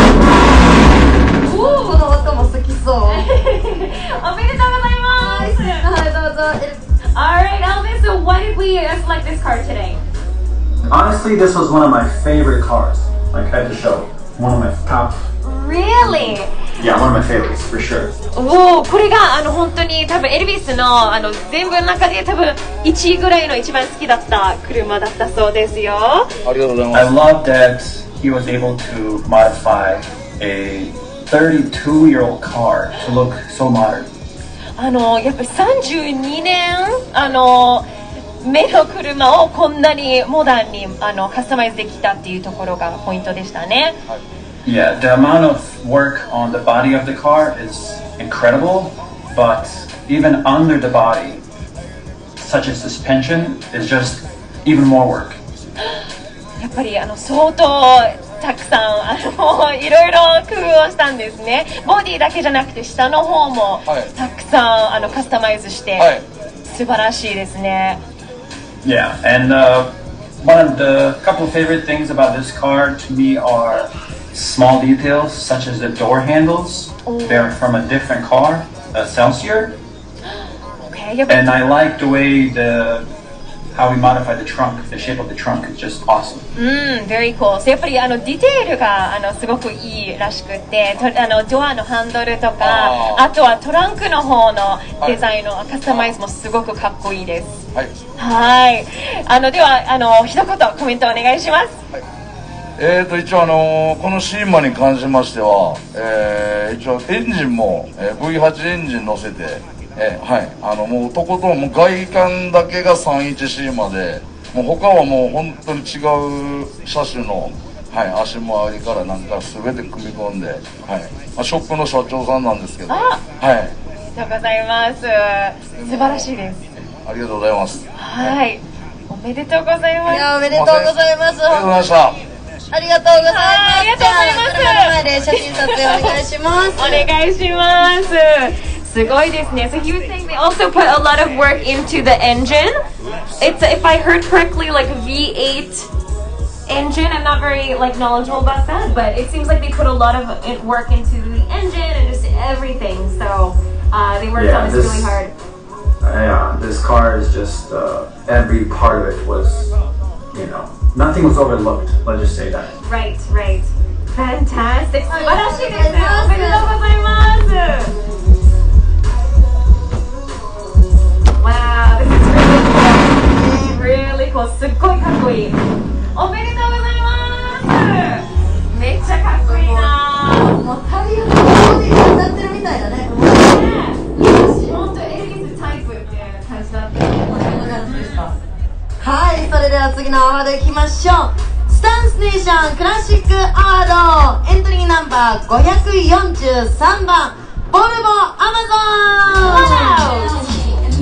この音も好きそう。おめでとうございます。 はい、どうぞ。 Alright, Elvis, so why did we select this car today? Honestly, this was one of my favorite cars, like at the show. One of my top. Really? Yeah, one of my favorites for sure. おお、これがあの本当に多分エルヴィスのあの全部の中で多分いちいぐらいの一番好きだった車だったそうですよ。 ありがとうございます。 I love that he was able to modify a thirty-two-year-old car to look so modern. あのやっぱりさんじゅうにねんあの目の車をこんなにモダンにあのカスタマイズできたっていうところがポイントでしたね。 Yeah, the amount of work on the body of the car is incredible, but even under the body, such as suspension, is just even more work. やっぱりあの相当たくさんあのいろいろ工夫をしたんですね。ボディだけじゃなくて下の方もたくさんあのカスタマイズして素晴らしいですね。 Yeah, and uh, one of the couple of favorite things about this car to me are small details such as the door handles. Oh. They're from a different car, a Celsior. Okay. And I like the way the how we modify the trunk, the shape of the trunk is just awesome. Mm, very cool. So やっぱりあのディテールがあのすごくいいらしくて、とあのドアのハンドルとか、あとはトランクの方のデザインのカスタマイズもすごくかっこいいです。 はい。 はい。あのではあの一言コメントお願いします。 はい。えーと一応あのー、このシーマに関しましては、えー、一応エンジンも、えー、ブイはち エンジン乗せて。えー、はいあのもうとことんもう外観だけがさんじゅういちシーマでもう他はもう本当に違う車種の、はい、足回りからなんか全て組み込んで、はいまあ、ショップの社長さんなんですけど、はい、 ありがとうございます。素晴らしいです。 ありがとうございます。 はい、はい、おめでとうございます。 いやおめでとうございます。 ありがとうございました。 ありがとうございます。ありがとうございます。車の前で写真撮影お願いします。 お願いします。すごいですね。So he was saying they also put a lot of work into the engine. It's if I heard correctly, like a V eight engine. I'm not very like knowledgeable about that, but it seems like they put a lot of work into the engine and just everything. So uh, they worked yeah, on this, this really hard. Yeah, this car is just uh, every part of it was, you know, nothing was overlooked. Let's just say that. Right, right. Fantastic. 素晴らしいです。おめでとうございます。Wow, this is really cool. Really cool. すっごいかっこいい。おめでとうございます。めっちゃかっこいいな。 もうタイヤのボディが当たってるみたいだね。ねえ。本当エリスタイプっていう感じだった。こんな感じですか。 はい、それでは次のアワードいきましょう。スタンスネーションクラシックアワードエントリーナンバーごひゃくよんじゅうさんばんボルボアマゾン。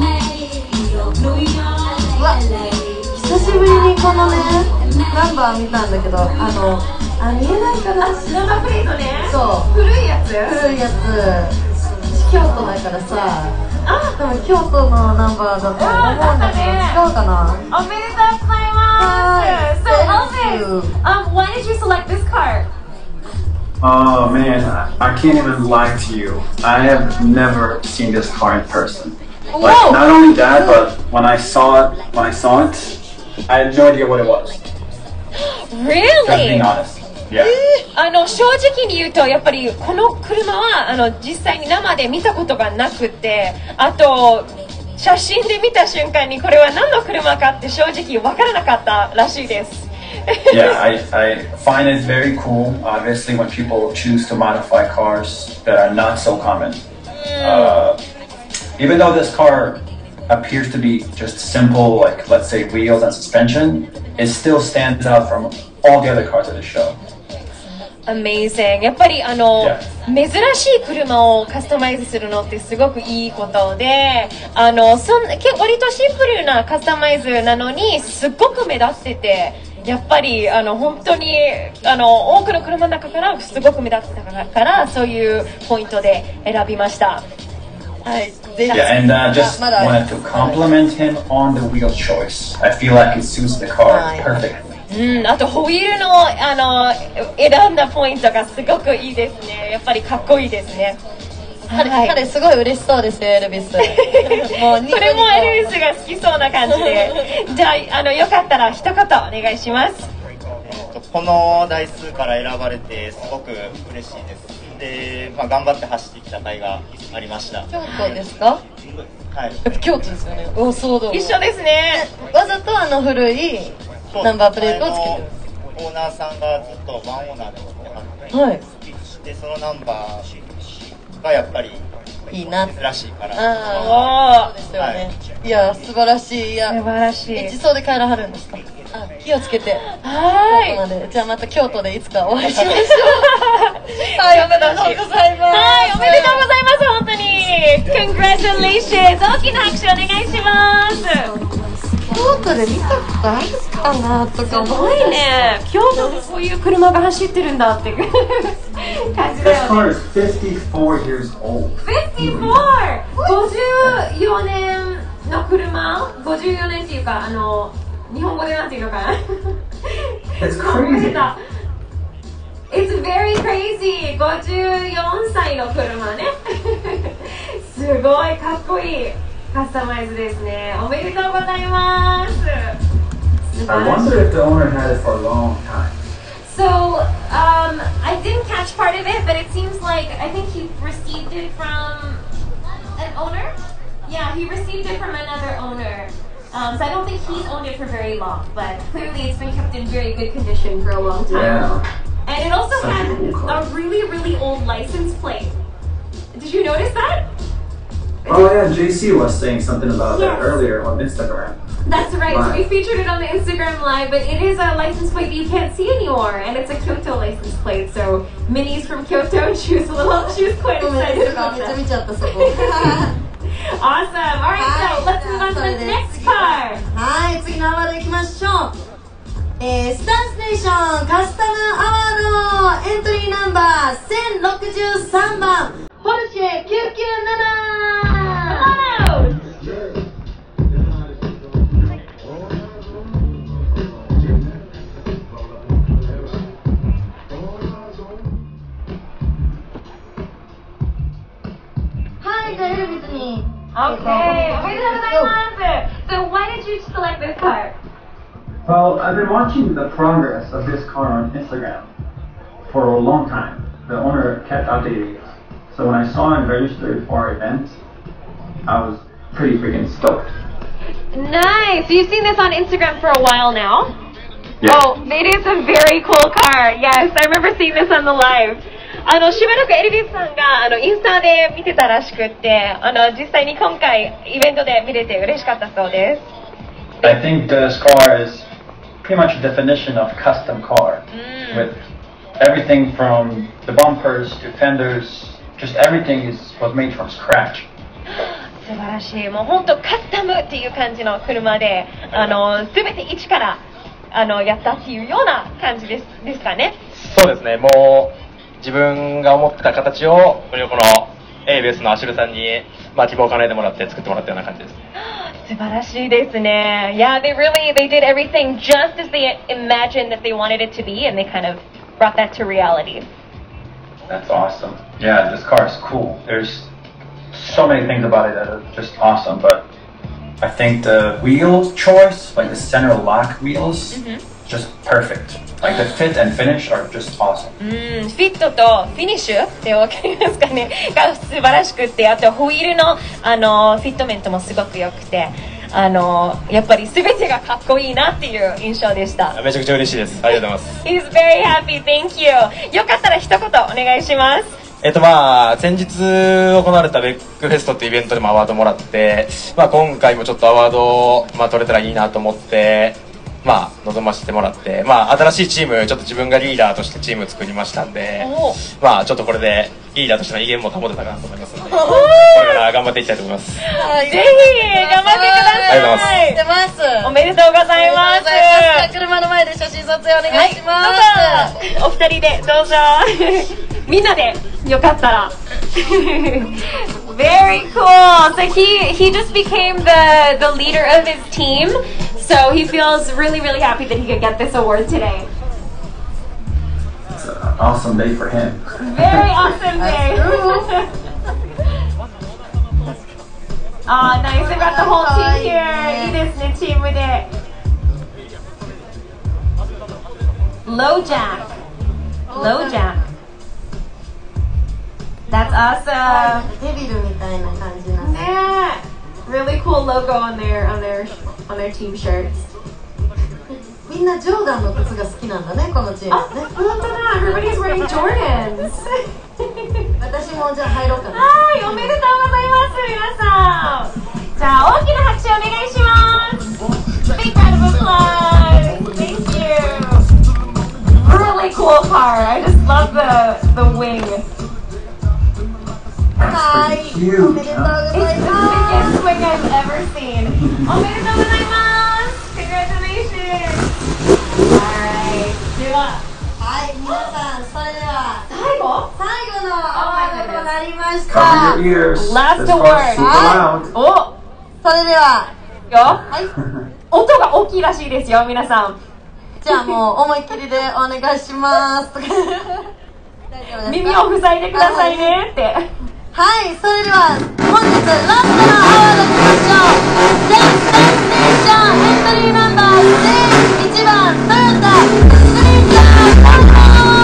うわ久しぶりにこのねナンバー見たんだけどあのあ見えないかな。 ナンバープレートね。 そう古いやつ古いやつ京都だからさあ多分京都のナンバーだと思うんだけど違うかな。 おめでとうございます。So Elvis, um, why did you select this car? Oh man, I can't even lie to you. I have never seen this car in person. Like, Whoa. not only that, but when I saw it, when I saw it, I had no idea what it was. Just Really? being honest. Yeah. あの正直に言うとやっぱりこの車はあの実際に生で見たことがなくて、あと写真で見た瞬間にこれは何の車かって正直わからなかったらしいです。 Yeah, I, I find it very cool, obviously, when people choose to modify cars that are not so common. Uh, even though this car appears to be just simple, like, let's say, wheels and suspension, it still stands out from all the other cars at the show. Amazing. やっぱりあの、珍しい車をカスタマイズするのってすごくいいことで、あのそんけ割とシンプルなカスタマイズなのにすっごく目立ってて、やっぱりあの本当にあの多くの車の中からすごく目立ってたからそういうポイントで選びました。はい。 Yeah, and uh, just wanted to compliment him on the wheel choice. I feel like it suits the car perfectly. うん、あとホイールのあの選んだポイントがすごくいいですね。やっぱりかっこいいですね。 彼、はい、彼すごい嬉しそうですよ、エルビス。もうそれもエルビスが好きそうな感じで。じゃあ、あのよかったら一言お願いします。 この台数から選ばれてすごく嬉しいです。で、まあ、頑張って走ってきた甲斐がありました。 京都ですか？ はい。 京都ですよね。お、そうだ。 一緒ですね。 わざとあの古いナンバープレートをつけてる。 オーナーさんがずっとワンオーナーで乗ってはって、 はい。 でそのナンバーがやっぱりいいな珍しいから。 ああ、そうですよね。はい、いや素晴らしい。いや素晴らしい。 自走で帰らはるんですか？あ、気をつけて。 はい。 じゃあまた京都でいつかお会いしましょう。はい、おめでとうございます。 はい、おめでとうございます。本当に。Congratulations。大きな拍手お願いします。 京都で見たことあるかなとかすごいね。京都でこういう車が走ってるんだって感じだ This よ car ね。 is fifty-four years old. フィフティーフォー! ごじゅうよねんの車 ?ごじゅうよねんっていうか、あの、日本語でなんていうのかな It's crazy. It's very crazy! ごじゅうよんさいの車ね。すごいかっこいいカスタマイズですね。おめでとうございます。 I wonder if the owner had it for a long time. So, um, I didn't catch part of it, but it seems like I think he received it from an owner. Yeah, he received it from another owner. Um, so I don't think he's owned it for very long, but clearly it's been kept in very good condition for a long time. Yeah. And it also Such has a cool car. a really, really old license plate. Did you notice that? Oh yeah, J C was saying something about Yes. that earlier on Instagram. That's right. Live. We featured it on the Instagram Live, but it is a license plate that you can't see anymore, and it's a Kyoto license plate. So Minnie's from Kyoto, and she was a little, she was quite excited about that. Awesome. All right, so let's move on to the next car. はい、次のアワード行きましょう。えー、スターステーションカスタムアワードエントリーナンバーせんろくじゅうさんばんポルシェきゅうきゅうなな。はい、じゃあエルビスに。 Okay. So why did you select this car? Well, I've been watching the progress of this car on Instagram for a long time. The owner kept updating it. So when I saw it registered for our event, I was pretty freaking stoked. Nice. So you've seen this on Instagram for a while now? Yeah. Oh, it is a very cool car. Yes, I remember seeing this on the live. あのしばらくエルビスさんがあのインスタで見てたらしくって、あの実際に今回イベントで見れて嬉しかったそうです。 I think this car is pretty much a definition of custom car, mm. with everything from the bumpers to fenders, just everything is was made from scratch. 素晴らしい。もう本当カスタムっていう感じの車で、あの全て一からあのやったっていうような感じですですかね。 そうですね。もう自分が思ってた形をこのエイベースのアシュルさんに、まあ、希望を叶えてもらって作ってもらったような感じです。 素晴らしいですね。Yeah, they really they did everything just as they imagined that they wanted it to be, and they kind of brought that to reality. That's awesome. Yeah, this car is cool. There's so many things about it that are just awesome, but I think the wheel choice, like the center lock wheels, Mhm. just perfect. Like the fit and finish are just awesome. うん、フィットとフィニッシュってわかりますかねが素晴らしくって、あとホイールのあのフィットメントもすごく良くて、あのやっぱり全てがかっこいいなっていう印象でした。 めちゃくちゃ嬉しいです。ありがとうございます。 He's very happy, thank you. よかったら一言お願いします。 えっとまあ先日行われたベックフェストってイベントでもアワードもらって、まあ、今回もちょっとアワードを、まあ、取れたらいいなと思ってまあ望ませてもらって、まあ、新しいチームちょっと自分がリーダーとしてチーム作りましたんで、まあちょっとこれでリーダーとしての威厳も保てたかなと思いますので、これから頑張っていきたいと思います。 ぜひ頑張ってください。 ありがとうございます。 出ます。 おめでとうございます。 車の前で写真撮影お願いします。 はい、どうぞ。お二人でどうぞ。みんなでよかったら。Very cool. So he he just became the the leader of his team. So he feels really really happy that he could get this award today. It's an awesome day for him. Very awesome day. Ah, nice. They've got the whole team here. いいですね、チームで。Low Jack. Low Jack. That's awesome. デビルみたいな感じな。 ね。Really cool logo on their on their on their team shirts. みんなジョーダンの靴が好きなんだね、このチームね。 本当だ。Everybody's wearing Jordans. 私もじゃあ入ろうかな。 はい、おめでとうございます、皆さん。じゃあ大きな拍手お願いします。Big round of applause. Thank you. Really cool car. I just love the the wing. はい、おめでとうございます。 It's the biggest swing I've ever seen. おめでとうございます。Congratulations. Alright. では、 はい、皆さん、それでは最後最後のアワードとなりまし Cover た。 your ears. Last This car's award. super loud. お、 それでは、 よ。はい。音が大きいらしいですよ、皆さん。 じゃあもう思いっきりでお願いしますとか。 耳を塞いでくださいねって。 はい、それでは本日ラストのアワードいきましょう。全ステーションエントリーナンバーせんいちばんトヨタスリンジャーコント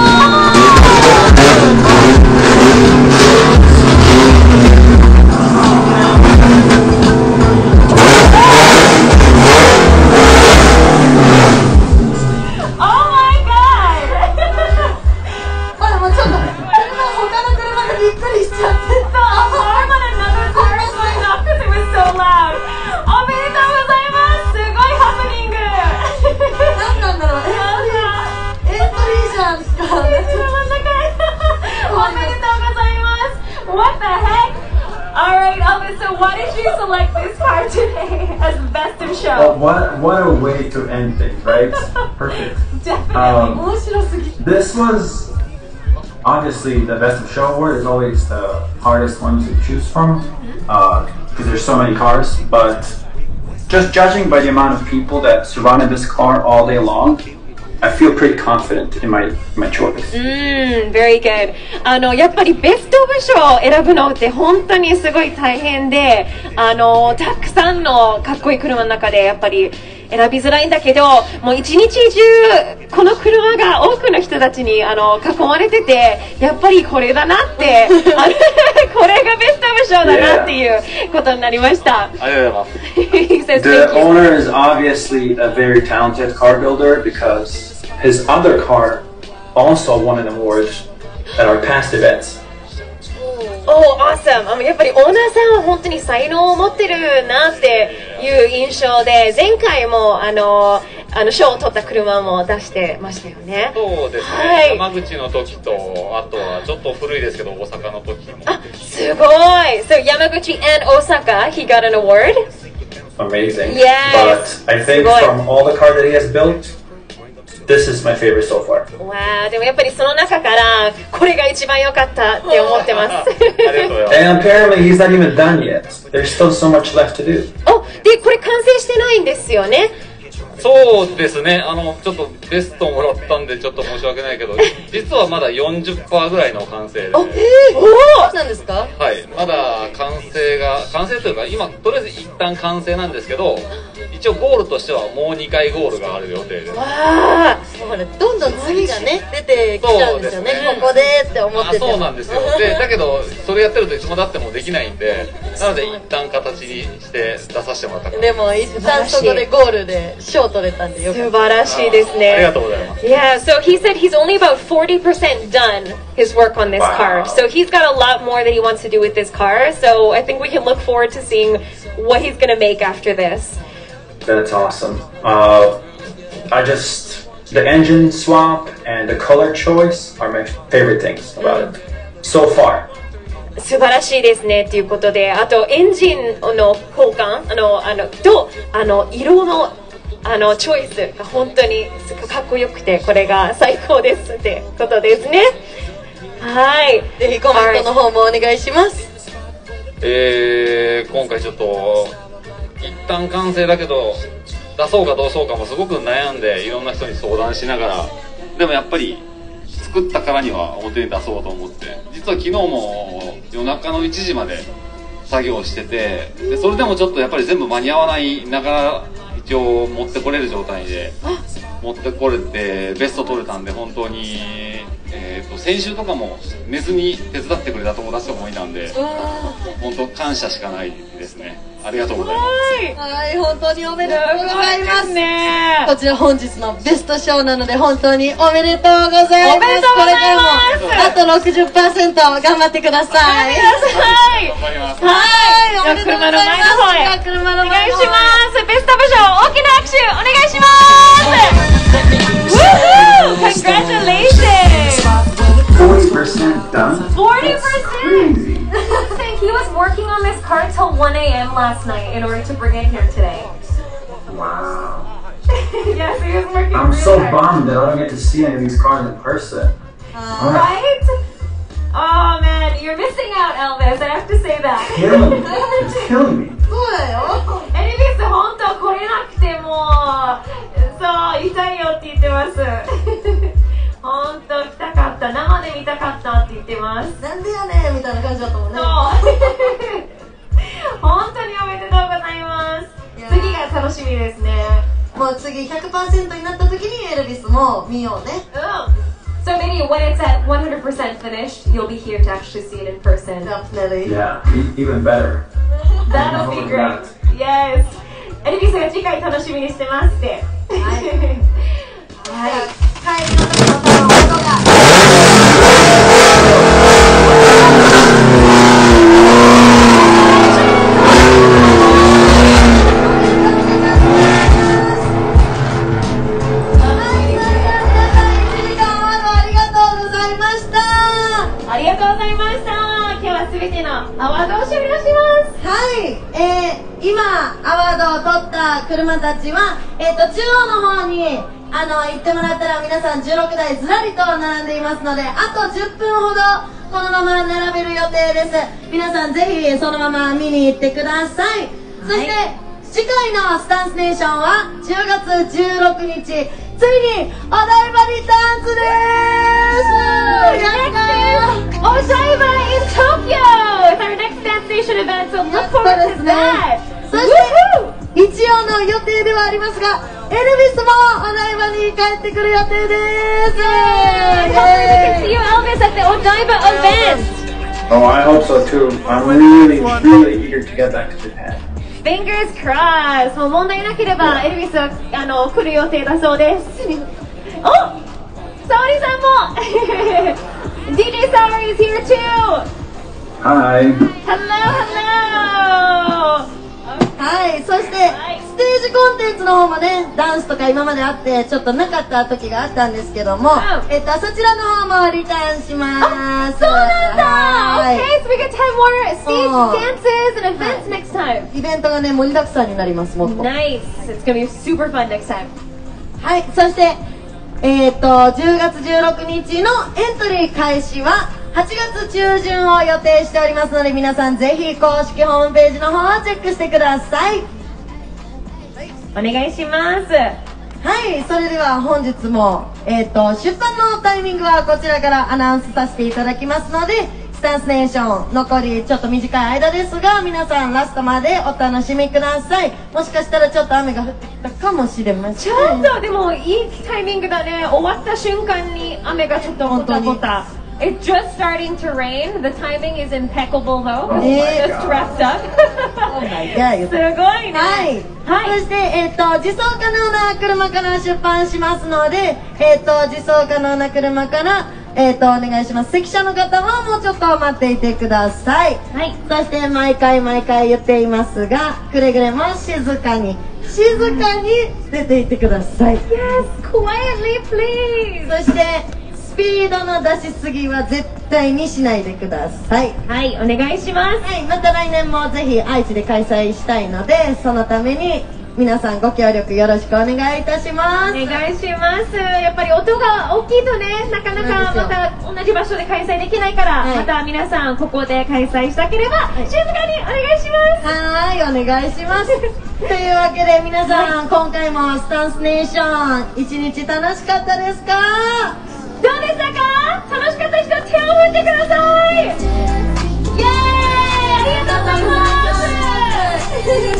What the heck? Alright, Elvis, so why did you select this car today as best of show? Well, what what a way to end things, right? Perfect. Definitely. Um, this was obviously the best of show award is always the hardest one to choose from because uh, there's so many cars. But just judging by the amount of people that surrounded this car all day long, I feel pretty confident in my my choice. うん、very good. あのやっぱりベストオブ賞を選ぶのって本当にすごい大変で、あのたくさんのかっこいい車の中でやっぱり選びづらいんだけど、もう一日中この車が多くの人たちにあの囲まれてて、やっぱりこれだなってあのこれがベストオブ賞だなっていうことになりました。 ありがとうございます。 He says, The owner is obviously a very talented car builder because his other car also won an award at our past events. Oh, awesome! あのやっぱりオーナーさんは本当に才能を持ってるなっていう印象で、前回もあのあの賞を取った車も出してましたよね。 そうですね。はい、山口の時とあとはちょっと古いですけど大阪の時も。 あ、すごい。So Yamaguchi and Osaka, he got an award. Amazing. Yes. But I think from all the cars that he has built.This is my favorite so far. わあ、でもやっぱりその中からこれが一番良かったって思ってます。 And apparently he's not even done yet. There's still so much left to do. お、でこれ完成してないんですよね。 そうですね、あのちょっとベストもらったんでちょっと申し訳ないけど、実はまだ よんじゅっパーセント ぐらいの完成で、 えー、そうなんですか？ はい、まだ完成が完成というか今とりあえず一旦完成なんですけど、一応ゴールとしてはもうにかいゴールがある予定です。 わあ、ほらどんどん次がね出てきちゃうんですよね。ここでって思ってて。 そうなんですよ。でだけどそれやってるといつまでたってもできないんで、なので一旦形にして出させてもらったから。 でも一旦そこでゴールで賞取れたんでよかった。 素晴らしいですね。 ありがとうございます。 Yeah, so he said he's only about forty percent done his work on this car. So he's got a lot more that he wants to do with this car. So I think we can look forward to seeing what he's going to make after this. That's awesome. Uh, I just, the engine swap and the color choice are my favorite things about it so far. 素晴らしいですねということで、あとエンジンの交換あのあのとあの色のあのチョイスが本当にかっこよくて、これが最高ですってことですね。はい。 ぜひコメントの方もお願いします。 えー、今回ちょっと一旦完成だけど出そうかどうそうかもすごく悩んでいろんな人に相談しながら、でもやっぱり作ったからには表に出そうと思って、実は昨日も夜中のいちじまで作業してて、でそれでもちょっとやっぱり全部間に合わないながら一応持ってこれる状態で持ってこれてベスト取れたんで、本当に、えー、と先週とかも寝ずに手伝ってくれた友達ともいたんで、本当感謝しかないですね。ありがとうございます。 はい、本当におめでとうございますね。こちら本日のベストショーなので本当におめでとうございます。おめでとうございます。あと ろくじゅっパーセント 頑張ってください。 頑張ります。はい。おめでとうございます。車の前の方へお願いします。ベスト部賞大きな拍手お願いします。Congratulations! forty percent done? forty percent! He was working on this car till one a m last night in order to bring it here today. Wow. Yes, he was working I'm really so hard. bummed that I don't get to see any of these cars in person. Uh, right? Oh man, you're missing out, Elvis. I have to say that. Killing me. It's killing me. そうだよ。エルヴィス本当来れなくてもそう痛いよって言ってます。本当来たかった、生で見たかったって言ってます。 なんでやねんみたいな感じだったもんね。 そう。本当におめでとうございます。次が楽しみですね。 もう次 ひゃくパーセント になった時にエルヴィスも見ようね。 うん。So maybe when it's at one hundred percent finished, you'll be here to actually see it in person. Definitely. Yeah, even better. That'll be great. Yes. エルヴィスが次回楽しみにしてますって。はい。はい。帰りの時の音が。ありがとうございました。今日はすべてのアワードを終了します。 はい、えー、今アワードを取った車たちは、えー、と中央の方にあの行ってもらったら皆さんじゅうろくだいずらりと並んでいますので、あとじゅっぷんほどこのまま並べる予定です。皆さんぜひそのまま見に行ってください。そして、はい、次回のスタンスネーションはじゅうがつじゅうろくにち、ついにお台場リターンズです。やったー。 Odaiba in Tokyo! It's our next dance station event, so look forward to that! そして一応の予定ではありますが、エルヴィスもお台場に帰ってくる予定です。 Hopefully we can see you, Elvis, at the Odaiba event! Oh, I hope so too. I'm really, really eager to get back to Japan. Fingers crossed! もう問題なければエルヴィスはあの来る予定だそうです。お、沙織さんもディージェー Saori is here too! Hi! Hello, hello! はい、そして、はい、ステージコンテンツの方もね、ダンスとか今まであってちょっとなかった時があったんですけども、うん、えっとそちらの方もリターンします。 そうなんだ。Okay, so we get to have more stage dances and events next time. イベントがね盛りだくさんになります。もっと。 Nice. It's gonna be super fun next time. はい、そしてえっとじゅうがつじゅうろくにちのエントリー開始ははちがつちゅうじゅんを予定しておりますので、皆さんぜひ公式ホームページの方をチェックしてください。 お願いします。 はい、それでは本日も、えっと、出版のタイミングはこちらからアナウンスさせていただきますので、スタンスネーション、残りちょっと短い間ですが、皆さんラストまでお楽しみください。もしかしたらちょっと雨が降ってきたかもしれません。 ちょっとでもいいタイミングだね。終わった瞬間に雨がちょっとポタポタ。It's just starting to rain. The timing is impeccable though. It's just wrapped up. Oh my god. すごいね。 はい。はい。そして、えっと、自走可能な車から出版しますので、えっと、自走可能な車から、えっと、お願いします。関車の方はもうちょっと待っていてください。はい。そして、毎回毎回言っていますが、くれぐれも静かに、静かに出ていってください。 Yes, quietly please. そして、スピードの出しすぎは絶対にしないでください。 はい、お願いします。 はい、また来年もぜひ愛知で開催したいので、そのために皆さんご協力よろしくお願いいたします。 お願いします。やっぱり音が大きいとね、なかなかまた同じ場所で開催できないから、はい、また皆さんここで開催したければ、はい、静かにお願いします。 はい、お願いします。というわけで皆さん、はい、今回もスタンスネーション一日楽しかったですか？ どうでしたか？楽しかった人手を振ってください。イエーイ！ありがとうございます。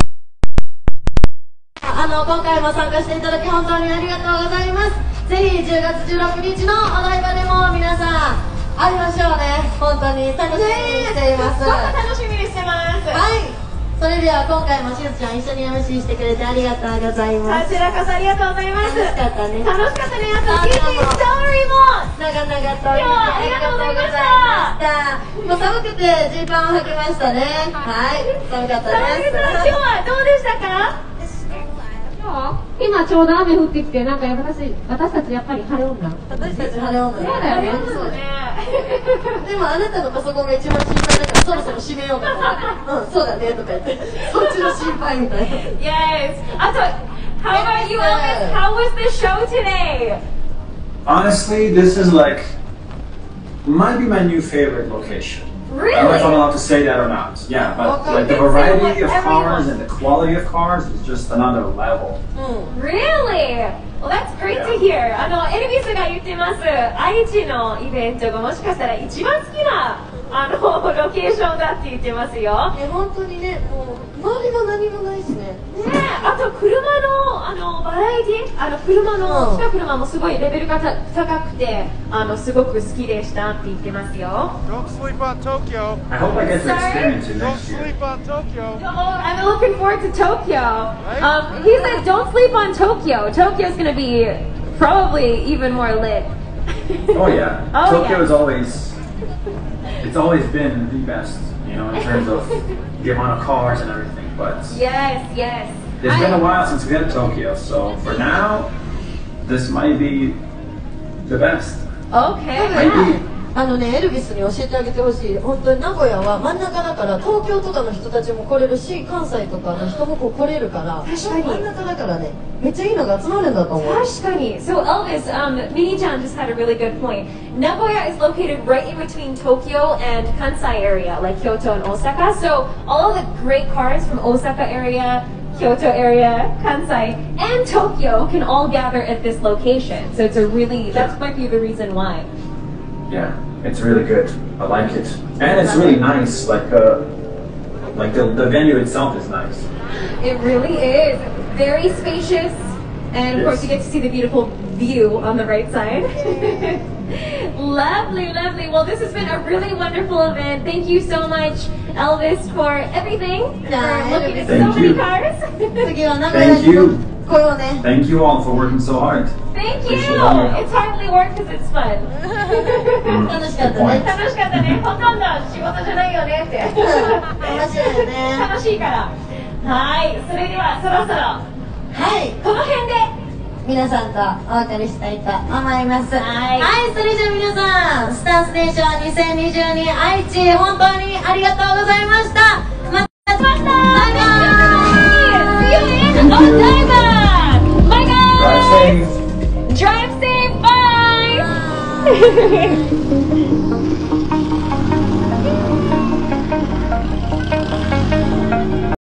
あの今回も参加していただき本当にありがとうございます。ぜひじゅうがつじゅうろくにちのお台場でも皆さん会いましょうね。本当に楽しみにしています。 すごく楽しみにしてます。 はい。それでは今回もしずちゃん一緒に エムシー してくれてありがとうございます。 こちらこそありがとうございます。 楽しかったね。 楽しかったね。あとキューティーストーリーも長々と今日はありがとうございました。 もう寒くてジーパンを履きましたね。はい、寒かったです。 今日はどうでしたか？ 今ちょうど雨降ってきて、なんか私私たちやっぱり晴れ女。 私たち晴れ女。 そうだよね。 そうね。 でもあなたのパソコンが一番心配だからそろそろ閉めようかな。うん、そうだねとか言ってそっちの心配みたいな。 Yes. あと、how about you, Elvis? How was the show today? Honestly, this is like might be my new favorite location. Really? I don't know if I'm allowed to say that or not. Yeah, but like the variety of cars and the quality of cars is just another level. Really? Well, that's great to hear. あの、エルビスが言ってます。愛知のイベントがもしかしたら一番好きなあのロケーションだって言ってますよ。 え、本当にね、もう周りが何もないしね。 ね、あと車のあのバラエティ、あの車の、来た車もすごいレベルが高くて、あのすごく好きでしたって言ってますよ。 Don't sleep on Tokyo. I hope I get to experience it Don't next year. sleep on Tokyo. I'm looking forward to Tokyo. Um, he said, "Don't sleep on Tokyo. Tokyo's gonna be probably even more lit." Oh yeah, Oh, Tokyo yeah. is always, it's always been the best, you know, in terms of the amount of cars and everything. But Yes, yes. it's been a while since we had Tokyo, so for now, this might be the best. Okay. Maybe. あのね、エルビスに教えてあげてほしい。本当に名古屋は真ん中だから東京とかの人たちも来れるし、関西とかの人もこう来れるから、 確かに真ん中だからね、めっちゃいいのが集まるんだと思う。 確かに。So Elvis, um, Mini-chan just had a really good point. Nagoya is located right in between Tokyo and Kansai area, like Kyoto and Osaka. So all of the great cars from Osaka area, Kyoto area, Kansai, and Tokyo can all gather at this location. So it's a really, that might be the reason why. Yeah, it's really good. I like it, and it's really nice. Like, uh, like the the venue itself is nice. It really is. Very spacious. And of course you get to see the beautiful view on the right side. Lovely, lovely. Well, this has been a really wonderful event. Thank you so much, Elvis, for everything. For looking at so many cars. Thank you. Thank you all for working so hard. Thank you. It's hardly work because it's fun. 楽しかったね。 楽しかったね。ほとんど仕事じゃないよねって。 楽しいよね。 楽しいから。はい。それではそろそろ。 はい。 この辺で皆さんとお別れしたいと思います。はい。はい。それじゃあ皆さん、スタンスネーションにせんにじゅうに愛知本当にありがとうございました。またまた。バイバイ。See you in Odaiba. Bye guys. Drive safe. Drive safe. Bye.